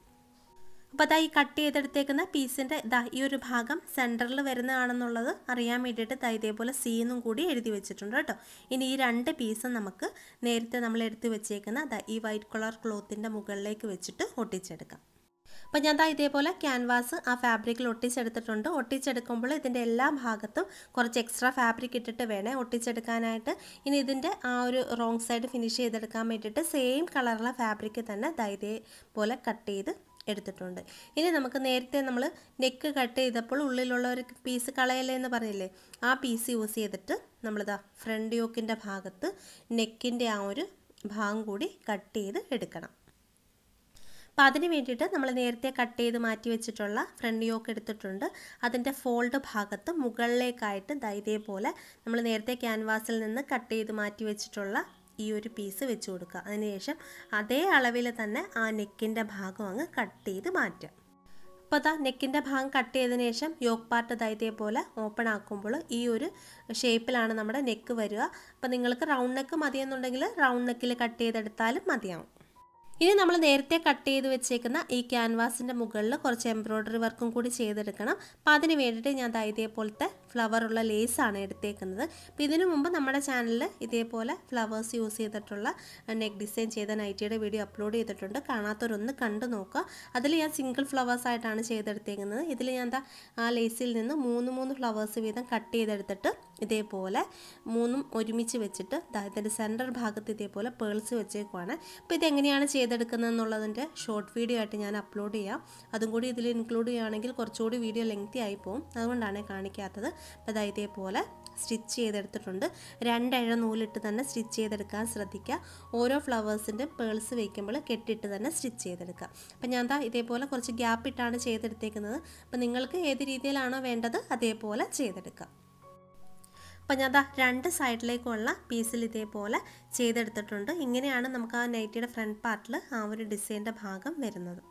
Speaker 1: അപ്പോൾ ഈ കട്ട് ചെയ്തെടുത്തേക്കുന്ന പീസിൻ്റെ ഈ ഒരു ഭാഗം സെൻറ്ററിൽ വരുന്നതാണെന്നുള്ളത് അറിയാൻ വേണ്ടിയിട്ട് ഇതേപോലെ സി എന്നും കൂടി എഴുതി വെച്ചിട്ടുണ്ട് കേട്ടോ. ഇനി ഈ 2 പീസും നമുക്ക് നേരത്തെ നമ്മൾ എടുത്ത് വെച്ചേക്കുന്ന ഈ വൈറ്റ് കളർ ക്ലോത്തിൻ്റെ മുകളിലേക്ക് വെച്ചിട്ട് ഒട്ടിച്ചെടുക്കാം. അപ്പോൾ ഞാൻ ഇതേപോലെ ക്യാൻവാസ് ആ ഫാബ്രിക്കിൽ ഒട്ടിച്ചെടുത്തിട്ടുണ്ട്. ഒട്ടിച്ചെടുക്കുമ്പോൾ ഇതിൻ്റെ എല്ലാ ഭാഗത്തും കുറച്ച് എക്സ്ട്രാ ഫാബ്രിക് ഇട്ടിട്ട് വേണേ ഒട്ടിച്ചെടുക്കാനായിട്ട്. ഇനി ഇതിൻ്റെ ആ ഒരു റോങ് സൈഡ് ഫിനിഷ് ചെയ്തെടുക്കാൻ വേണ്ടിയിട്ട് സെയിം കളറുള്ള ഫാബ്രിക്ക് തന്നെ ഇതേപോലെ കട്ട് ചെയ്ത് എടുത്തിട്ടുണ്ട്. ഇനി നമുക്ക് നേരത്തെ നമ്മൾ നെക്ക് കട്ട് ചെയ്തപ്പോൾ ഉള്ളിലുള്ള ഒരു പീസ് കളയല്ലേ എന്ന് പറഞ്ഞില്ലേ, ആ പീസ് യൂസ് ചെയ്തിട്ട് നമ്മളിതാ ഫ്രണ്ട് യോക്കിൻ്റെ ഭാഗത്ത് നെക്കിൻ്റെ ആ ഒരു ഭാഗം കൂടി കട്ട് ചെയ്ത് എടുക്കണം. അപ്പോൾ അതിന് വേണ്ടിയിട്ട് നമ്മൾ നേരത്തെ കട്ട് ചെയ്ത് മാറ്റി വെച്ചിട്ടുള്ള ഫ്രണ്ട് യോക്ക് എടുത്തിട്ടുണ്ട്. അതിൻ്റെ ഫോൾഡ് ഭാഗത്ത് മുകളിലേക്കായിട്ട് ഇതേപോലെ നമ്മൾ നേരത്തെ ക്യാൻവാസിൽ നിന്ന് കട്ട് ചെയ്ത് മാറ്റി വെച്ചിട്ടുള്ള ഈ ഒരു പീസ് വെച്ച് കൊടുക്കുക. അതിനുശേഷം അതേ അളവിൽ തന്നെ ആ നെക്കിൻ്റെ ഭാഗം അങ്ങ് കട്ട് ചെയ്ത് മാറ്റുക. അപ്പോൾ നെക്കിൻ്റെ ഭാഗം കട്ട് ചെയ്തതിന് ശേഷം യോക്ക് പാർട്ട് ഇതേപോലെ ഓപ്പൺ ആക്കുമ്പോൾ ഈ ഒരു ഷേപ്പിലാണ് നമ്മുടെ നെക്ക് വരിക. അപ്പോൾ നിങ്ങൾക്ക് റൗണ്ട് നെക്ക് മതിയെന്നുണ്ടെങ്കിൽ റൗണ്ട് നെക്കിൽ കട്ട് ചെയ്തെടുത്താലും മതിയാവും. ഇനി നമ്മൾ നേരത്തെ കട്ട് ചെയ്ത് വെച്ചേക്കുന്ന ഈ ക്യാൻവാസിൻ്റെ മുകളിൽ കുറച്ച് എംബ്രോയ്ഡറി വർക്കും കൂടി ചെയ്തെടുക്കണം. അപ്പോൾ അതിന് വേണ്ടിയിട്ട് ഞാൻ ഇതേപോലത്തെ ഫ്ലവറുള്ള ലേസാണ് എടുത്തേക്കുന്നത്. അപ്പോൾ ഇതിനു മുമ്പ് നമ്മുടെ ചാനലിൽ ഇതേപോലെ ഫ്ലവേഴ്സ് യൂസ് ചെയ്തിട്ടുള്ള നെക്ക് ഡിസൈൻ ചെയ്ത നൈറ്റിയുടെ വീഡിയോ അപ്ലോഡ് ചെയ്തിട്ടുണ്ട്. കാണാത്തവരൊന്ന് കണ്ടു നോക്കുക. അതിൽ ഞാൻ സിംഗിൾ ഫ്ലവേഴ്സ് ആയിട്ടാണ് ചെയ്തെടുത്തേക്കുന്നത്. ഇതിൽ ഞാൻ ആ ലേസിൽ നിന്ന് 3 ഫ്ലവേഴ്സ് വീതം കട്ട് ചെയ്തെടുത്തിട്ട് ഇതേപോലെ 3 ഒരുമിച്ച് വെച്ചിട്ട് ഇതിൻ്റെ സെൻറ്റർ ഭാഗത്ത് ഇതേപോലെ പേൾസ് വെച്ചേക്കുവാണ്. അപ്പോൾ ഇതെങ്ങനെയാണ് ചെയ്തെടുക്കുന്നതെന്നുള്ളതിൻ്റെ ഷോർട്ട് വീഡിയോ ആയിട്ട് ഞാൻ അപ്ലോഡ് ചെയ്യാം. അതും കൂടി ഇതിൽ ഇൻക്ലൂഡ് ചെയ്യുകയാണെങ്കിൽ കുറച്ചുകൂടി വീഡിയോ ലെങ്തി ആയി പോകും. അതുകൊണ്ടാണ് കാണിക്കാത്തത്. അപ്പോൾ ഇതേപോലെ സ്റ്റിച്ച് ചെയ്തെടുത്തിട്ടുണ്ട്. 2 അഴ നൂലിട്ട് തന്നെ സ്റ്റിച്ച് ചെയ്തെടുക്കാൻ ശ്രദ്ധിക്കുക. ഓരോ ഫ്ലവേഴ്സിൻ്റെ പേൾസ് വയ്ക്കുമ്പോൾ കെട്ടിട്ട് തന്നെ സ്റ്റിച്ച് ചെയ്തെടുക്കുക. അപ്പോൾ ഞാൻ ഇതേപോലെ കുറച്ച് ഗ്യാപ്പ് ഇട്ടാണ് ചെയ്തെടുത്തേക്കുന്നത്. അപ്പോൾ നിങ്ങൾക്ക് ഏത് രീതിയിലാണോ വേണ്ടത് അതേപോലെ ചെയ്തെടുക്കുക. അപ്പോൾ ഞാൻ 2 സൈഡിലേക്കുള്ള പീസിൽ ഇതേപോലെ ചെയ്തെടുത്തിട്ടുണ്ട്. ഇങ്ങനെയാണ് നമുക്ക് ആ നൈറ്റിയുടെ ഫ്രണ്ട് പാർട്ടിൽ ആ ഒരു ഡിസൈൻ്റെ ഭാഗം വരുന്നത്.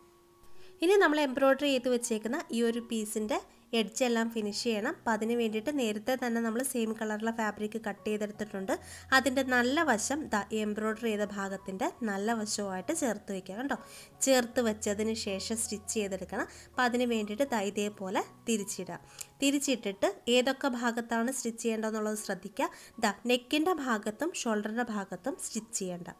Speaker 1: ഇനി നമ്മൾ എംബ്രോയ്ഡറി ചെയ്ത് വെച്ചേക്കുന്ന ഈ ഒരു പീസിൻ്റെ എഡ്ജ് എല്ലാം ഫിനിഷ് ചെയ്യണം. അപ്പോൾ അതിന് വേണ്ടിയിട്ട് നേരത്തെ തന്നെ നമ്മൾ സെയിം കളറിലെ ഫാബ്രിക് കട്ട് ചെയ്തെടുത്തിട്ടുണ്ട്. അതിൻ്റെ നല്ല വശം എംബ്രോയ്ഡറി ചെയ്ത ഭാഗത്തിൻ്റെ നല്ല വശവുമായിട്ട് ചേർത്ത് വയ്ക്കുക. കണ്ടോ, ചേർത്ത് വെച്ചതിന് ശേഷം സ്റ്റിച്ച് ചെയ്തെടുക്കണം. അപ്പോൾ അതിന് വേണ്ടിയിട്ട് ഇതേപോലെ തിരിച്ചിടുക. തിരിച്ചിട്ടിട്ട് ഏതൊക്കെ ഭാഗത്താണ് സ്റ്റിച്ച് ചെയ്യേണ്ടതെന്നുള്ളത് ശ്രദ്ധിക്കുക. നെക്കിൻ്റെ ഭാഗത്തും ഷോൾഡറിൻ്റെ ഭാഗത്തും സ്റ്റിച്ച് ചെയ്യേണ്ട.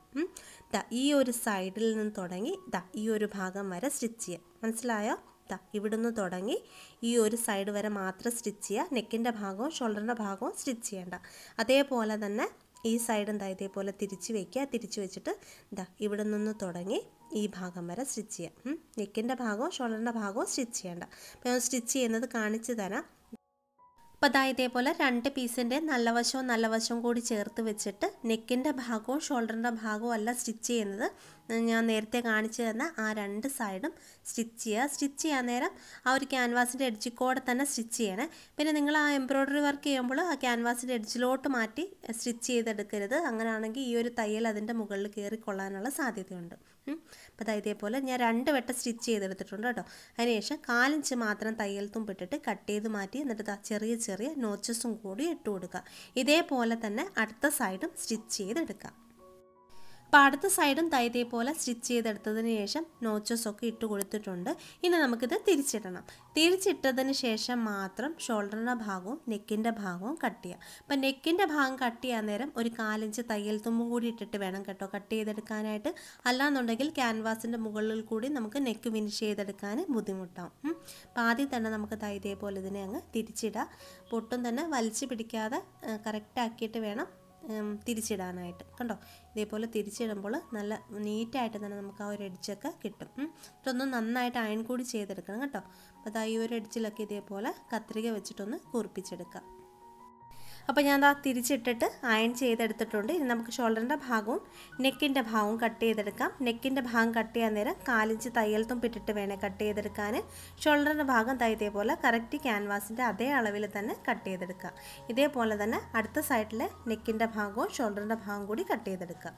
Speaker 1: ഈ ഒരു സൈഡിൽ നിന്ന് തുടങ്ങി ഈ ഒരു ഭാഗം വരെ സ്റ്റിച്ച് ചെയ്യുക. മനസ്സിലായോ? ഇവിടുന്ന് തുടങ്ങി ഈ ഒരു സൈഡ് വരെ മാത്രം സ്റ്റിച്ച് ചെയ്യുക. നെക്കിൻ്റെ ഭാഗവും ഷോൾഡറിൻ്റെ ഭാഗവും സ്റ്റിച്ച് ചെയ്യേണ്ട. അതേപോലെ തന്നെ ഈ സൈഡും ഇതേപോലെ തിരിച്ച് വയ്ക്കുക. തിരിച്ച് വെച്ചിട്ട് ഇവിടെ നിന്ന് തുടങ്ങി ഈ ഭാഗം വരെ സ്റ്റിച്ച് ചെയ്യുക. നെക്കിൻ്റെ ഭാഗവും ഷോൾഡറിൻ്റെ ഭാഗവും സ്റ്റിച്ച് ചെയ്യേണ്ട. അപ്പോൾ ഞാൻ സ്റ്റിച്ച് ചെയ്യുന്നത് കാണിച്ചു തരാം. അപ്പോൾ ഇതേപോലെ 2 പീസിൻ്റെ നല്ല വശവും കൂടി ചേർത്ത് വെച്ചിട്ട് നെക്കിൻ്റെ ഭാഗവും ഷോൾഡറിൻ്റെ ഭാഗവും അല്ല സ്റ്റിച്ച് ചെയ്യുന്നത്. ഞാൻ നേരത്തെ കാണിച്ചു തന്ന ആ 2 സൈഡും സ്റ്റിച്ച് ചെയ്യുക. സ്റ്റിച്ച് ചെയ്യാൻ നേരം ആ ഒരു ക്യാൻവാസിൻ്റെ എഡ്ജിൽ കൂടെ തന്നെ സ്റ്റിച്ച് ചെയ്യണേ. പിന്നെ നിങ്ങൾ ആ എംബ്രോയ്ഡറി വർക്ക് ചെയ്യുമ്പോൾ ആ ക്യാൻവാസിൻ്റെ എഡ്ജിലോട്ട് മാറ്റി സ്റ്റിച്ച് ചെയ്തെടുക്കരുത്. അങ്ങനെയാണെങ്കിൽ ഈ ഒരു തയ്യൽ അതിൻ്റെ മുകളിൽ കയറിക്കൊള്ളാനുള്ള സാധ്യതയുണ്ട്. അപ്പോൾ ഇതേപോലെ ഞാൻ 2 വട്ടം സ്റ്റിച്ച് ചെയ്തെടുത്തിട്ടുണ്ട് കേട്ടോ. അതിനുശേഷം 4 ഇഞ്ച് മാത്രം തയ്യൽ തുമ്പിട്ടിട്ട് കട്ട് ചെയ്ത് മാറ്റി എന്നിട്ട് ചെറിയ നോച്ചസും കൂടി ഇട്ട് കൊടുക്കുക. ഇതേപോലെ തന്നെ അടുത്ത സൈഡും സ്റ്റിച്ച് ചെയ്തെടുക്കുക. അപ്പോൾ അടുത്ത സൈഡും ഇതേപോലെ സ്റ്റിച്ച് ചെയ്തെടുത്തതിന് ശേഷം നോച്ചസൊക്കെ ഇട്ട് കൊടുത്തിട്ടുണ്ട്. ഇനി നമുക്കിത് തിരിച്ചിടണം. തിരിച്ചിട്ടതിന് ശേഷം മാത്രം ഷോൾഡറിൻ്റെ ഭാഗവും നെക്കിൻ്റെ ഭാഗവും കട്ട് ചെയ്യുക. അപ്പോൾ നെക്കിൻ്റെ ഭാഗം കട്ട് ചെയ്യാൻ നേരം ഒരു 4 ഇഞ്ച് തയ്യൽ തുമ്പും കൂടി ഇട്ടിട്ട് വേണം കേട്ടോ കട്ട് ചെയ്തെടുക്കാനായിട്ട്. അല്ലാന്നുണ്ടെങ്കിൽ ക്യാൻവാസിൻ്റെ മുകളിൽ കൂടി നമുക്ക് നെക്ക് ഫിനിഷ് ചെയ്തെടുക്കാൻ ബുദ്ധിമുട്ടാവും. അപ്പോൾ ആദ്യം തന്നെ നമുക്ക് ഇതേപോലെ ഇതിനെ അങ്ങ് തിരിച്ചിടുക. പൊട്ടും തന്നെ വലിച്ചു പിടിക്കാതെ കറക്റ്റാക്കിയിട്ട് വേണം തിരിച്ചിടാനായിട്ട്. കണ്ടോ, ഇതേപോലെ തിരിച്ചിടുമ്പോൾ നല്ല നീറ്റായിട്ട് തന്നെ നമുക്ക് ആ ഒരു എഡ്ജൊക്കെ കിട്ടും. ഇതൊന്ന് നന്നായിട്ട് അയൺ കൂടി ചെയ്തെടുക്കണം കേട്ടോ. അപ്പോൾ ഈ ഒരു എഡ്ജിലൊക്കെ ഇതേപോലെ കത്രിക വെച്ചിട്ടൊന്ന് കുറിപ്പിച്ചെടുക്കുക. അപ്പോൾ ഞാൻ ദാ തിരിച്ചിട്ടിട്ട് അയൺ ചെയ്തെടുത്തിട്ടുണ്ട്. ഇനി നമുക്ക് ഷോൾഡറിൻ്റെ ഭാഗവും നെക്കിൻ്റെ ഭാഗവും കട്ട് ചെയ്തെടുക്കാം. നെക്കിൻ്റെ ഭാഗം കട്ട് ചെയ്യാൻ നേരം 4 ഇഞ്ച് തയ്യൽ തുമ്പിട്ടിട്ട് വേണേൽ കട്ട് ചെയ്തെടുക്കാൻ. ഷോൾഡറിൻ്റെ ഭാഗം ഇതേപോലെ കറക്റ്റ് ക്യാൻവാസിൻ്റെ അതേ അളവിൽ തന്നെ കട്ട് ചെയ്തെടുക്കുക. ഇതേപോലെ തന്നെ അടുത്ത സൈഡിലെ നെക്കിൻ്റെ ഭാഗവും ഷോൾഡറിൻ്റെ ഭാഗം കൂടി കട്ട് ചെയ്തെടുക്കുക.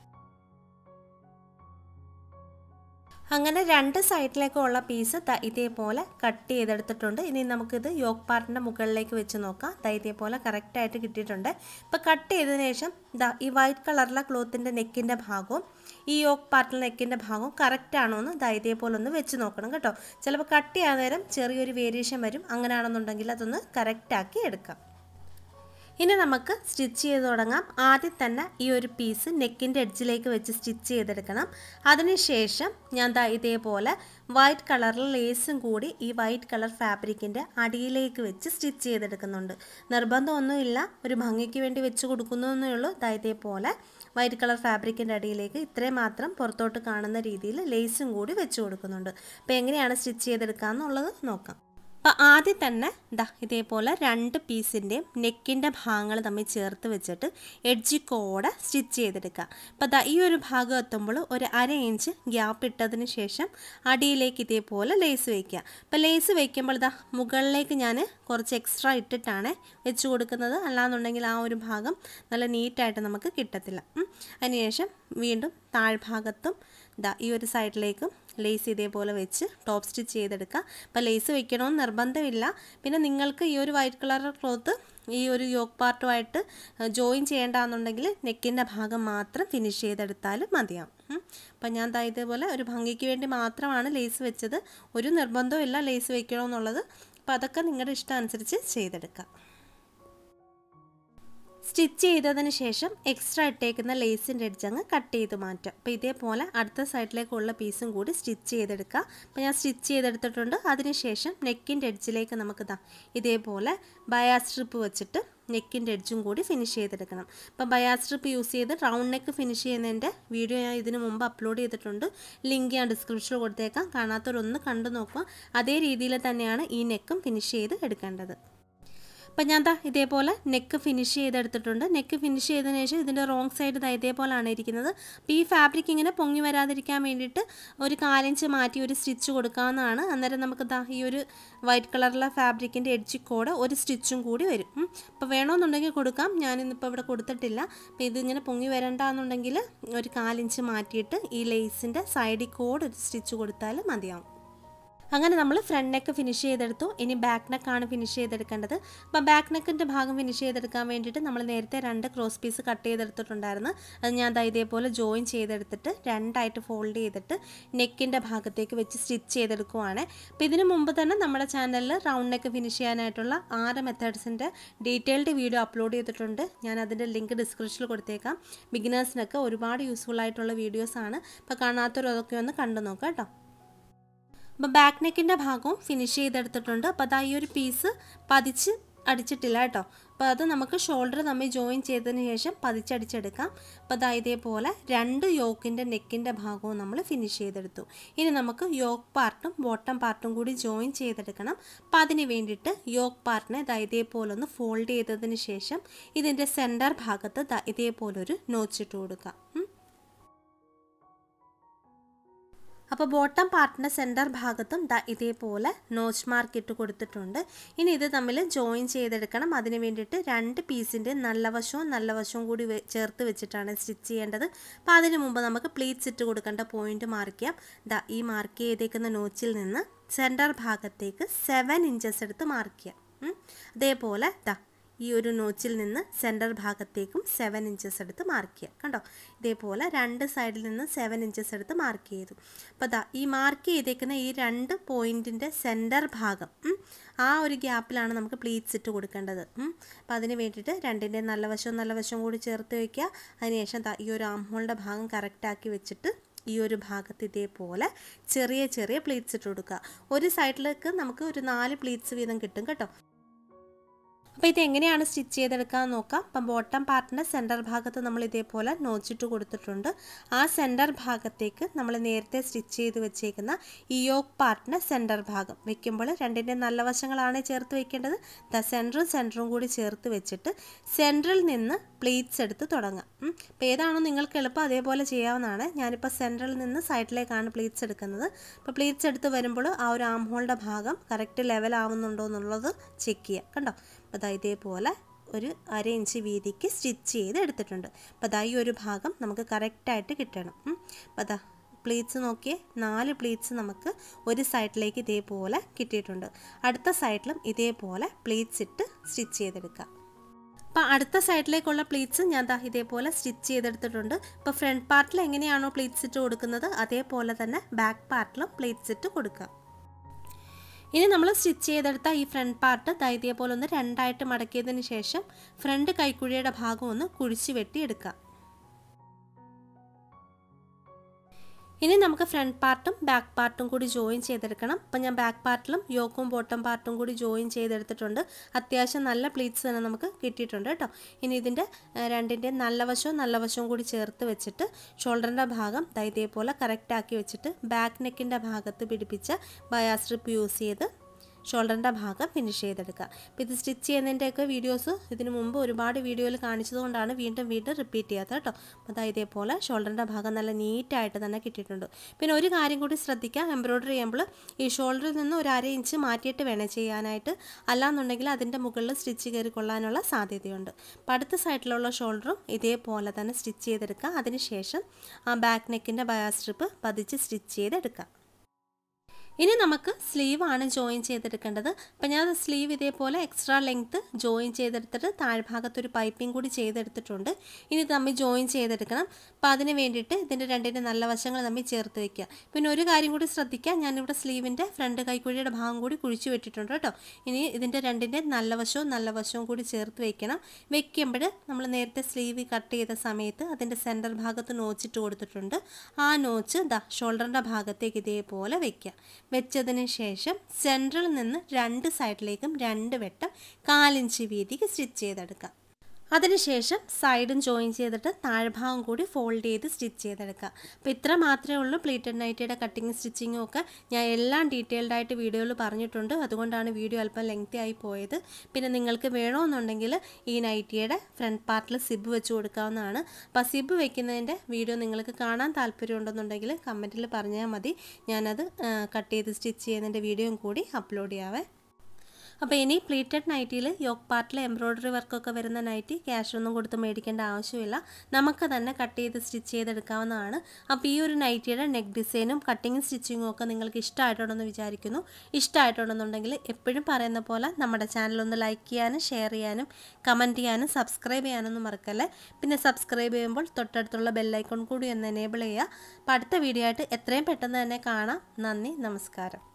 Speaker 1: അങ്ങനെ രണ്ട് സൈഡിലേക്കുള്ള പീസ് ഇതേപോലെ കട്ട് ചെയ്തെടുത്തിട്ടുണ്ട്. ഇനി നമുക്കിത് യോക്ക് പാർട്ടിൻ്റെ മുകളിലേക്ക് വെച്ച് നോക്കാം. ഇതേപോലെ കറക്റ്റായിട്ട് കിട്ടിയിട്ടുണ്ട്. ഇപ്പോൾ കട്ട് ചെയ്തതിന് ശേഷം ഈ വൈറ്റ് കളറിലെ ക്ലോത്തിൻ്റെ നെക്കിൻ്റെ ഭാഗവും ഈ യോക്ക് പാർട്ടിലെ നെക്കിൻ്റെ ഭാഗവും കറക്റ്റ് ആണോ എന്ന് ഇതേപോലെ ഒന്ന് വെച്ച് നോക്കണം കേട്ടോ. ചിലപ്പോൾ കട്ട് ചെയ്യാൻ നേരം ചെറിയൊരു വേരിയേഷൻ വരും. അങ്ങനെയാണെന്നുണ്ടെങ്കിൽ അതൊന്ന് കറക്റ്റാക്കി എടുക്കാം. ഇനി നമുക്ക് സ്റ്റിച്ച് ചെയ്ത് തുടങ്ങാം. ആദ്യം തന്നെ ഈ ഒരു പീസ് നെക്കിൻ്റെ എഡ്ജിലേക്ക് വെച്ച് സ്റ്റിച്ച് ചെയ്തെടുക്കണം. അതിനുശേഷം ഞാൻ ഇതേപോലെ വൈറ്റ് കളറിൽ ലേസും കൂടി ഈ വൈറ്റ് കളർ ഫാബ്രിക്കിൻ്റെ അടിയിലേക്ക് വെച്ച് സ്റ്റിച്ച് ചെയ്തെടുക്കുന്നുണ്ട്. നിർബന്ധമൊന്നുമില്ല, ഒരു ഭംഗിക്ക് വേണ്ടി വെച്ച് കൊടുക്കുന്നതേ ഉള്ളൂ. ഇതേപോലെ വൈറ്റ് കളർ ഫാബ്രിക്കിൻ്റെ അടിയിലേക്ക് ഇത്രയും മാത്രം പുറത്തോട്ട് കാണുന്ന രീതിയിൽ ലേസും കൂടി വെച്ച് കൊടുക്കുന്നുണ്ട്. അപ്പോൾ എങ്ങനെയാണ് സ്റ്റിച്ച് ചെയ്തെടുക്കുക എന്നുള്ളത് നോക്കാം. അപ്പോൾ ആദ്യം തന്നെ ഇതേപോലെ രണ്ട് പീസിൻ്റെയും നെക്കിൻ്റെ ഭാഗങ്ങൾ തമ്മിൽ ചേർത്ത് വെച്ചിട്ട് എഡ്ജിക്കോടെ സ്റ്റിച്ച് ചെയ്തെടുക്കുക. അപ്പോൾ ഈ ഒരു ഭാഗം എത്തുമ്പോൾ ഒരു 1/2 ഇഞ്ച് ഗ്യാപ്പ് ഇട്ടതിന് ശേഷം അടിയിലേക്ക് ഇതേപോലെ ലേസ് വയ്ക്കുക. അപ്പോൾ ലേസ് വയ്ക്കുമ്പോൾ മുകളിലേക്ക് ഞാൻ കുറച്ച് എക്സ്ട്രാ ഇട്ടിട്ടാണ് വെച്ച് കൊടുക്കുന്നത്. അല്ലാന്നുണ്ടെങ്കിൽ ആ ഒരു ഭാഗം നല്ല നീറ്റായിട്ട് നമുക്ക് കിട്ടത്തില്ല. അതിനുശേഷം വീണ്ടും താഴ്ഭാഗത്തും ഈ ഒരു സൈഡിലേക്കും ലേസ് ഇതേപോലെ വെച്ച് ടോപ്പ് സ്റ്റിച്ച് ചെയ്തെടുക്കുക. അപ്പോൾ ലേസ് വെക്കണമെന്ന് നിർബന്ധമില്ല. പിന്നെ നിങ്ങൾക്ക് ഈ ഒരു വൈറ്റ് കളർ ക്ലോത്ത് ഈ ഒരു യോക്ക് പാർട്ടുമായിട്ട് ജോയിൻ ചെയ്യേണ്ടതെന്നുണ്ടെങ്കിൽ നെക്കിൻ്റെ ഭാഗം മാത്രം ഫിനിഷ് ചെയ്തെടുത്താലും മതിയാവും. അപ്പം ഞാൻ ഇതേപോലെ ഒരു ഭംഗിക്ക് വേണ്ടി മാത്രമാണ് ലേസ് വെച്ചത്. ഒരു നിർബന്ധവും ഇല്ല ലേസ് വെക്കണമെന്നുള്ളത്. അപ്പോൾ അതൊക്കെ നിങ്ങളുടെ ഇഷ്ടം അനുസരിച്ച് ചെയ്തെടുക്കുക. സ്റ്റിച്ച് ചെയ്തതിന് ശേഷം എക്സ്ട്രാ ഇട്ടേക്കുന്ന ലേസിൻ്റെ എഡ്ജ് അങ്ങ് കട്ട് ചെയ്ത് മാറ്റാം. അപ്പോൾ ഇതേപോലെ അടുത്ത സൈഡിലേക്കുള്ള പീസും കൂടി സ്റ്റിച്ച് ചെയ്തെടുക്കുക. അപ്പോൾ ഞാൻ സ്റ്റിച്ച് ചെയ്തെടുത്തിട്ടുണ്ട്. അതിനുശേഷം നെക്കിൻ്റെ എഡ്ജിലേക്ക് നമുക്ക് ഇതേപോലെ ബയാസ് സ്ട്രിപ്പ് വെച്ചിട്ട് നെക്കിൻ്റെ എഡ്ജും കൂടി ഫിനിഷ് ചെയ്തെടുക്കണം. അപ്പോൾ ബയാസ് സ്ട്രിപ്പ് യൂസ് ചെയ്ത് റൗണ്ട് നെക്ക് ഫിനിഷ് ചെയ്യുന്നതിൻ്റെ വീഡിയോ ഞാൻ ഇതിനു മുമ്പ് അപ്ലോഡ് ചെയ്തിട്ടുണ്ട്. ലിങ്ക് ഞാൻ ഡിസ്ക്രിപ്ഷനിൽ കൊടുത്തേക്കാം. കാണാത്തവരൊന്ന് കണ്ടു നോക്കുക. അതേ രീതിയിൽ തന്നെയാണ് ഈ നെക്കും ഫിനിഷ് ചെയ്ത് എടുക്കേണ്ടത്. അപ്പം ഞാൻ ഇതേപോലെ നെക്ക് ഫിനിഷ് ചെയ്തെടുത്തിട്ടുണ്ട്. നെക്ക് ഫിനിഷ് ചെയ്തതിന് ശേഷം ഇതിൻ്റെ റോങ് സൈഡ് ഇതേപോലെയാണ് ഇരിക്കുന്നത്. അപ്പോൾ ഈ ഫാബ്രിക് ഇങ്ങനെ പൊങ്ങി വരാതിരിക്കാൻ വേണ്ടിയിട്ട് ഒരു 4 ഇഞ്ച് മാറ്റി ഒരു സ്റ്റിച്ച് കൊടുക്കാവുന്നതാണ്. അന്നേരം നമുക്ക് ഈ ഒരു വൈറ്റ് കളറിലെ ഫാബ്രിക്കിൻ്റെ എഡ്ജിക്കോടെ ഒരു സ്റ്റിച്ചും കൂടി വരും. അപ്പോൾ വേണമെന്നുണ്ടെങ്കിൽ കൊടുക്കാം. ഞാനിന്നിപ്പോൾ ഇവിടെ കൊടുത്തിട്ടില്ല. അപ്പോൾ ഇതിങ്ങനെ പൊങ്ങി വരണ്ടെന്നുണ്ടെങ്കിൽ ഒരു 4 ഇഞ്ച് മാറ്റിയിട്ട് ഈ ലേസിൻ്റെ സൈഡിൽ കൂടെ ഒരു സ്റ്റിച്ച് കൊടുത്താൽ മതിയാവും. അങ്ങനെ നമ്മൾ ഫ്രണ്ട് നെക്ക് ഫിനിഷ് ചെയ്തെടുത്തു. ഇനി ബാക്ക് നെക്കാണ് ഫിനിഷ് ചെയ്തെടുക്കേണ്ടത്. അപ്പോൾ ബാക്ക് നെക്കിൻ്റെ ഭാഗം ഫിനിഷ് ചെയ്തെടുക്കാൻ വേണ്ടിയിട്ട് നമ്മൾ നേരത്തെ 2 ക്രോസ് പീസ് കട്ട് ചെയ്തെടുത്തിട്ടുണ്ടായിരുന്നു. അത് ഞാൻ ഇതേപോലെ ജോയിൻ ചെയ്തെടുത്തിട്ട് 2ആയിട്ട് ഫോൾഡ് ചെയ്തിട്ട് നെക്കിൻ്റെ ഭാഗത്തേക്ക് വെച്ച് സ്റ്റിച്ച് ചെയ്തെടുക്കുവാണ്. അപ്പോൾ ഇതിന് മുമ്പ് തന്നെ നമ്മുടെ ചാനലിൽ റൗണ്ട് നെക്ക് ഫിനിഷ് ചെയ്യാനായിട്ടുള്ള 6 മെത്തേഡ്സിൻ്റെ ഡീറ്റെയിൽഡ് വീഡിയോ അപ്ലോഡ് ചെയ്തിട്ടുണ്ട്. ഞാൻ അതിൻ്റെ ലിങ്ക് ഡിസ്ക്രിപ്ഷനിൽ കൊടുത്തേക്കാം. ബിഗിനേഴ്സിനൊക്കെ ഒരുപാട് യൂസ്ഫുൾ ആയിട്ടുള്ള വീഡിയോസാണ്. അപ്പോൾ കാണാത്തവർ അതൊക്കെ ഒന്ന് കണ്ടു നോക്കാം കേട്ടോ. അപ്പോൾ ബാക്ക് നെക്കിൻ്റെ ഭാഗവും ഫിനിഷ് ചെയ്തെടുത്തിട്ടുണ്ട്. അപ്പോൾ ഈ ഒരു പീസ് പതിച്ച് അടിച്ചിട്ടില്ല കേട്ടോ. അപ്പോൾ അത് നമുക്ക് ഷോൾഡർ തമ്മിൽ ജോയിൻ ചെയ്തതിന് ശേഷം പതിച്ചടിച്ചെടുക്കാം. അപ്പോൾ ഇതേപോലെ 2 യോക്കിൻ്റെ നെക്കിൻ്റെ ഭാഗവും നമ്മൾ ഫിനിഷ് ചെയ്തെടുത്തു. ഇനി നമുക്ക് യോക്ക് പാർട്ടും ബോട്ടം പാർട്ടും കൂടി ജോയിൻ ചെയ്തെടുക്കണം. അപ്പോൾ അതിന് വേണ്ടിയിട്ട് യോക്ക് പാർട്ടിനെ ഇതേപോലെ ഒന്ന് ഫോൾഡ് ചെയ്തതിന് ശേഷം ഇതിൻ്റെ സെൻറ്റർ ഭാഗത്ത് ഇതേപോലൊരു നോച്ചിട്ട് കൊടുക്കാം. അപ്പോൾ ബോട്ടം പാർട്ടിൻ്റെ സെൻറ്റർ ഭാഗത്തും ഇതേപോലെ നോച്ച് മാർക്ക് ഇട്ട് കൊടുത്തിട്ടുണ്ട്. ഇനി ഇത് തമ്മിൽ ജോയിൻ ചെയ്തെടുക്കണം. അതിന് വേണ്ടിയിട്ട് 2 പീസിൻ്റെ നല്ല വശവും കൂടി ചേർത്ത് വെച്ചിട്ടാണ് സ്റ്റിച്ച് ചെയ്യേണ്ടത്. അപ്പോൾ അതിന് മുമ്പ് നമുക്ക് പ്ലീറ്റ്സ് ഇട്ട് കൊടുക്കേണ്ട പോയിന്റ് മാർക്ക് ചെയ്യാം. ഈ മാർക്ക് ചെയ്തേക്കുന്ന നോച്ചിൽ നിന്ന് സെൻറ്റർ ഭാഗത്തേക്ക് 7 ഇഞ്ചസ് എടുത്ത് മാർക്ക് ചെയ്യാം. അതേപോലെ ഈ ഒരു നോച്ചിൽ നിന്ന് സെൻറ്റർ ഭാഗത്തേക്കും 7 ഇഞ്ചസ് എടുത്ത് മാർക്ക് ചെയ്യുക. കണ്ടോ, ഇതേപോലെ 2 സൈഡിൽ നിന്ന് 7 ഇഞ്ചസ് എടുത്ത് മാർക്ക് ചെയ്തു. അപ്പോൾ ഈ മാർക്ക് ചെയ്തേക്കുന്ന ഈ 2 പോയിൻറ്റിൻ്റെ സെൻറ്റർ ഭാഗം ആ ഒരു ഗ്യാപ്പിലാണ് നമുക്ക് പ്ലീറ്റ്സ് ഇട്ട് കൊടുക്കേണ്ടത്. അപ്പോൾ അതിന് വേണ്ടിയിട്ട് 2ൻ്റെ നല്ല വശവും കൂടി ചേർത്ത് വയ്ക്കുക. അതിനുശേഷം ഈ ഒരു ആം ഹോളിൻ്റെ ഭാഗം കറക്റ്റാക്കി വെച്ചിട്ട് ഈ ഒരു ഭാഗത്ത് ഇതേപോലെ ചെറിയ പ്ലീറ്റ്സ് ഇട്ട് കൊടുക്കുക. ഒരു സൈഡിലേക്ക് നമുക്ക് ഒരു 4 പ്ലീറ്റ്സ് വീതം കിട്ടും കേട്ടോ. അപ്പോൾ ഇത് എങ്ങനെയാണ് സ്റ്റിച്ച് ചെയ്തെടുക്കാമെന്ന് നോക്കാം. അപ്പം ബോട്ടം പാർട്ടിൻ്റെ സെൻറ്റർ ഭാഗത്ത് നമ്മൾ ഇതേപോലെ നോച്ചിട്ട് കൊടുത്തിട്ടുണ്ട്. ആ സെൻറ്റർ ഭാഗത്തേക്ക് നമ്മൾ നേരത്തെ സ്റ്റിച്ച് ചെയ്ത് വെച്ചേക്കുന്ന ഈ യോക്ക് പാർട്ടിൻ്റെ സെൻറ്റർ ഭാഗം വെക്കുമ്പോൾ രണ്ടിൻ്റെ നല്ല വശങ്ങളാണ് ചേർത്ത് വെക്കേണ്ടത്. സെൻറ്ററും കൂടി ചേർത്ത് വെച്ചിട്ട് സെൻറ്ററിൽ നിന്ന് പ്ലീറ്റ്സ് എടുത്ത് തുടങ്ങാം. അപ്പോൾ ഏതാണോ നിങ്ങൾക്ക് എളുപ്പം അതേപോലെ ചെയ്യാവുന്നതാണ്. ഞാനിപ്പോൾ സെൻറ്ററിൽ നിന്ന് സൈഡിലേക്കാണ് പ്ലീറ്റ്സ് എടുക്കുന്നത്. അപ്പോൾ പ്ലീറ്റ്സ് എടുത്ത് വരുമ്പോൾ ആ ഒരു ആം ഹോളിൻ്റെ ഭാഗം കറക്റ്റ് ലെവൽ ആവുന്നുണ്ടോ എന്നുള്ളത് ചെക്ക് ചെയ്യുക. കണ്ടോ, അപ്പോൾ ഇതേപോലെ ഒരു 1/2 ഇഞ്ച് വീതിക്ക് സ്റ്റിച്ച് ചെയ്ത് എടുത്തിട്ടുണ്ട്. അപ്പോൾ ഈ ഒരു ഭാഗം നമുക്ക് കറക്റ്റായിട്ട് കിട്ടണം. അപ്പോൾ പ്ലീറ്റ്സ് നോക്കിയേ, 4 പ്ലീറ്റ്സ് നമുക്ക് ഒരു സൈഡിലേക്ക് ഇതേപോലെ കിട്ടിയിട്ടുണ്ട്. അടുത്ത സൈഡിലും ഇതേപോലെ പ്ലീറ്റ്സ് ഇട്ട് സ്റ്റിച്ച് ചെയ്തെടുക്കാം. അപ്പോൾ അടുത്ത സൈഡിലേക്കുള്ള പ്ലീറ്റ്സ് ഞാൻ ഇതേപോലെ സ്റ്റിച്ച് ചെയ്തെടുത്തിട്ടുണ്ട്. ഇപ്പോൾ ഫ്രണ്ട് പാർട്ടിൽ എങ്ങനെയാണോ പ്ലീറ്റ്സ് ഇട്ട് കൊടുക്കുന്നത് അതേപോലെ തന്നെ ബാക്ക് പാർട്ടിലും പ്ലീറ്റ്സ് ഇട്ട് കൊടുക്കാം. ഇനി നമ്മൾ സ്റ്റിച്ച് ചെയ്തെടുത്ത ഈ ഫ്രണ്ട് പാർട്ട് ഇതേപോലെ ഒന്ന് 2ആയിട്ട് മടക്കിയതിന് ശേഷം ഫ്രണ്ട് കൈക്കുഴിയുടെ ഭാഗം ഒന്ന് കുഴിച്ച് വെട്ടിയെടുക്കാം. ഇനി നമുക്ക് ഫ്രണ്ട് പാർട്ടും ബാക്ക് പാർട്ടും കൂടി ജോയിൻ ചെയ്തെടുക്കണം. അപ്പം ഞാൻ ബാക്ക് പാർട്ടിലും യോക്കും ബോട്ടം പാർട്ടും കൂടി ജോയിൻ ചെയ്തെടുത്തിട്ടുണ്ട്. അത്യാവശ്യം നല്ല പ്ലീറ്റ്സ് തന്നെ നമുക്ക് കിട്ടിയിട്ടുണ്ട് കേട്ടോ. ഇനി ഇതിൻ്റെ രണ്ടിൻ്റെ നല്ല വശവും കൂടി ചേർത്ത് വെച്ചിട്ട് ഷോൾഡറിൻ്റെ ഭാഗം ഇതേപോലെ കറക്റ്റാക്കി വെച്ചിട്ട് ബാക്ക് നെക്കിൻ്റെ ഭാഗത്ത് പിടിപ്പിച്ച ബയാ സ്ട്രിപ്പ് യൂസ് ചെയ്ത് ഷോൾഡറിൻ്റെ ഭാഗം ഫിനിഷ് ചെയ്തെടുക്കുക. അപ്പോൾ ഇത് സ്റ്റിച്ച് ചെയ്യുന്നതിൻ്റെയൊക്കെ വീഡിയോസ് ഇതിനു മുമ്പ് ഒരുപാട് വീഡിയോയിൽ കാണിച്ചതുകൊണ്ടാണ് വീണ്ടും റിപ്പീറ്റ് ചെയ്യാത്തത് കേട്ടോ. അപ്പോൾ ഇതേപോലെ ഷോൾഡറിൻ്റെ ഭാഗം നല്ല നീറ്റായിട്ട് തന്നെ കിട്ടിയിട്ടുണ്ട്. പിന്നെ ഒരു കാര്യം കൂടി ശ്രദ്ധിക്കുക, എംബ്രോയ്ഡറി ചെയ്യുമ്പോൾ ഈ ഷോൾഡറിൽ നിന്ന് ഒരു 1/2 ഇഞ്ച് മാറ്റിയിട്ട് വേണം ചെയ്യാനായിട്ട്. അല്ലാന്നുണ്ടെങ്കിൽ അതിൻ്റെ മുകളിൽ സ്റ്റിച്ച് കയറി കൊള്ളാനുള്ള സാധ്യതയുണ്ട്. അപ്പോൾ അടുത്ത സൈഡിലുള്ള ഷോൾഡറും ഇതേപോലെ തന്നെ സ്റ്റിച്ച് ചെയ്തെടുക്കുക. അതിനുശേഷം ആ ബാക്ക് നെക്കിൻ്റെ ബയാ സ്ട്രിപ്പ് പതിച്ച് സ്റ്റിച്ച് ചെയ്തെടുക്കുക. ഇനി നമുക്ക് സ്ലീവാണ് ജോയിൻ ചെയ്തെടുക്കേണ്ടത്. അപ്പോൾ ഞാൻ സ്ലീവ് ഇതേപോലെ എക്സ്ട്രാ ലെങ്ത്ത് ജോയിൻ ചെയ്തെടുത്തിട്ട് താഴ്ഭാഗത്തൊരു പൈപ്പിംഗ് കൂടി ചെയ്തെടുത്തിട്ടുണ്ട്. ഇനി തമ്മിൽ ജോയിൻ ചെയ്തെടുക്കണം. അപ്പോൾ അതിന് വേണ്ടിയിട്ട് ഇതിൻ്റെ രണ്ടിൻ്റെ നല്ല വശങ്ങൾ തമ്മിൽ ചേർത്ത് വയ്ക്കുക. പിന്നെ ഒരു കാര്യം കൂടി ശ്രദ്ധിക്കുക, ഞാനിവിടെ സ്ലീവിൻ്റെ ഫ്രണ്ട് കൈക്കുഴിയുടെ ഭാഗം കൂടി കുഴിച്ച് വെട്ടിയിട്ടുണ്ട് കേട്ടോ. ഇനി ഇതിൻ്റെ രണ്ടിൻ്റെ നല്ല വശവും കൂടി ചേർത്ത് വയ്ക്കണം. വെക്കുമ്പോൾ നമ്മൾ നേരത്തെ സ്ലീവ് കട്ട് ചെയ്ത സമയത്ത് അതിൻ്റെ സെൻറ്റർ ഭാഗത്ത് നോച്ചിട്ട് കൊടുത്തിട്ടുണ്ട്. ആ നോച്ച് ഷോൾഡറിൻ്റെ ഭാഗത്തേക്ക് ഇതേപോലെ വയ്ക്കുക. വെച്ചതിന് ശേഷം സെൻട്രൽ നിന്ന് 2 സൈഡിലേക്കും 2 വെട്ടം 4 ഇഞ്ച് വീതിക്ക് സ്റ്റിച്ച് ചെയ്തെടുക്കാം. അതിനുശേഷം സൈഡും ജോയിൻ ചെയ്തിട്ട് താഴ്ഭാഗം കൂടി ഫോൾഡ് ചെയ്ത് സ്റ്റിച്ച് ചെയ്തെടുക്കുക. അപ്പോൾ ഇത്ര മാത്രമേ ഉള്ളൂ. പ്ലീറ്റഡ് നൈറ്റിയുടെ കട്ടിങ് സ്റ്റിച്ചിങ്ങും ഒക്കെ ഞാൻ എല്ലാം ഡീറ്റെയിൽഡ് ആയിട്ട് വീഡിയോയിൽ പറഞ്ഞിട്ടുണ്ട്. അതുകൊണ്ടാണ് വീഡിയോ അല്പം ലെങ്തി ആയി പോയത്. പിന്നെ നിങ്ങൾക്ക് വേണമെന്നുണ്ടെങ്കിൽ ഈ നൈറ്റിയുടെ ഫ്രണ്ട് പാർട്ടിൽ സിബ് വെച്ച് കൊടുക്കാവുന്നതാണ്. അപ്പോൾ സിബ് വെക്കുന്നതിൻ്റെ വീഡിയോ നിങ്ങൾക്ക് കാണാൻ താല്പര്യമുണ്ടെന്നുണ്ടെങ്കിൽ കമൻറ്റിൽ പറഞ്ഞാൽ മതി. ഞാനത് കട്ട് ചെയ്ത് സ്റ്റിച്ച് ചെയ്യുന്നതിൻ്റെ വീഡിയോയും കൂടി അപ്ലോഡ് ചെയ്യാവേ. അപ്പോൾ ഇനി പ്ലീറ്റഡ് നൈറ്റിയിൽ യോക്ക് പാർട്ടിൽ എംബ്രോയ്ഡറി വർക്കൊക്കെ വരുന്ന നൈറ്റി ക്യാഷ് ഒന്നും കൊടുത്ത് മേടിക്കേണ്ട ആവശ്യമില്ല. നമുക്ക് തന്നെ കട്ട് ചെയ്ത് സ്റ്റിച്ച് ചെയ്തെടുക്കാവുന്നതാണ്. അപ്പോൾ ഈ ഒരു നൈറ്റിയുടെ നെക്ക് ഡിസൈനും കട്ടിങ്ങും സ്റ്റിച്ചിങ്ങും ഒക്കെ നിങ്ങൾക്ക് ഇഷ്ടമായിട്ടുണ്ടെന്ന് വിചാരിക്കുന്നു. ഇഷ്ടമായിട്ടുണ്ടെന്നുണ്ടെങ്കിൽ എപ്പോഴും പറയുന്ന പോലെ നമ്മുടെ ചാനലൊന്ന് ലൈക്ക് ചെയ്യാനും ഷെയർ ചെയ്യാനും കമൻറ്റ് ചെയ്യാനും സബ്സ്ക്രൈബ് ചെയ്യാനൊന്നും മറക്കല്ലേ. പിന്നെ സബ്സ്ക്രൈബ് ചെയ്യുമ്പോൾ തൊട്ടടുത്തുള്ള ബെല്ലൈക്കൺ കൂടി ഒന്ന് എനേബിൾ ചെയ്യുക. അപ്പോൾ അടുത്ത വീഡിയോ ആയിട്ട് എത്രയും പെട്ടെന്ന് തന്നെ കാണാം. നന്ദി, നമസ്കാരം.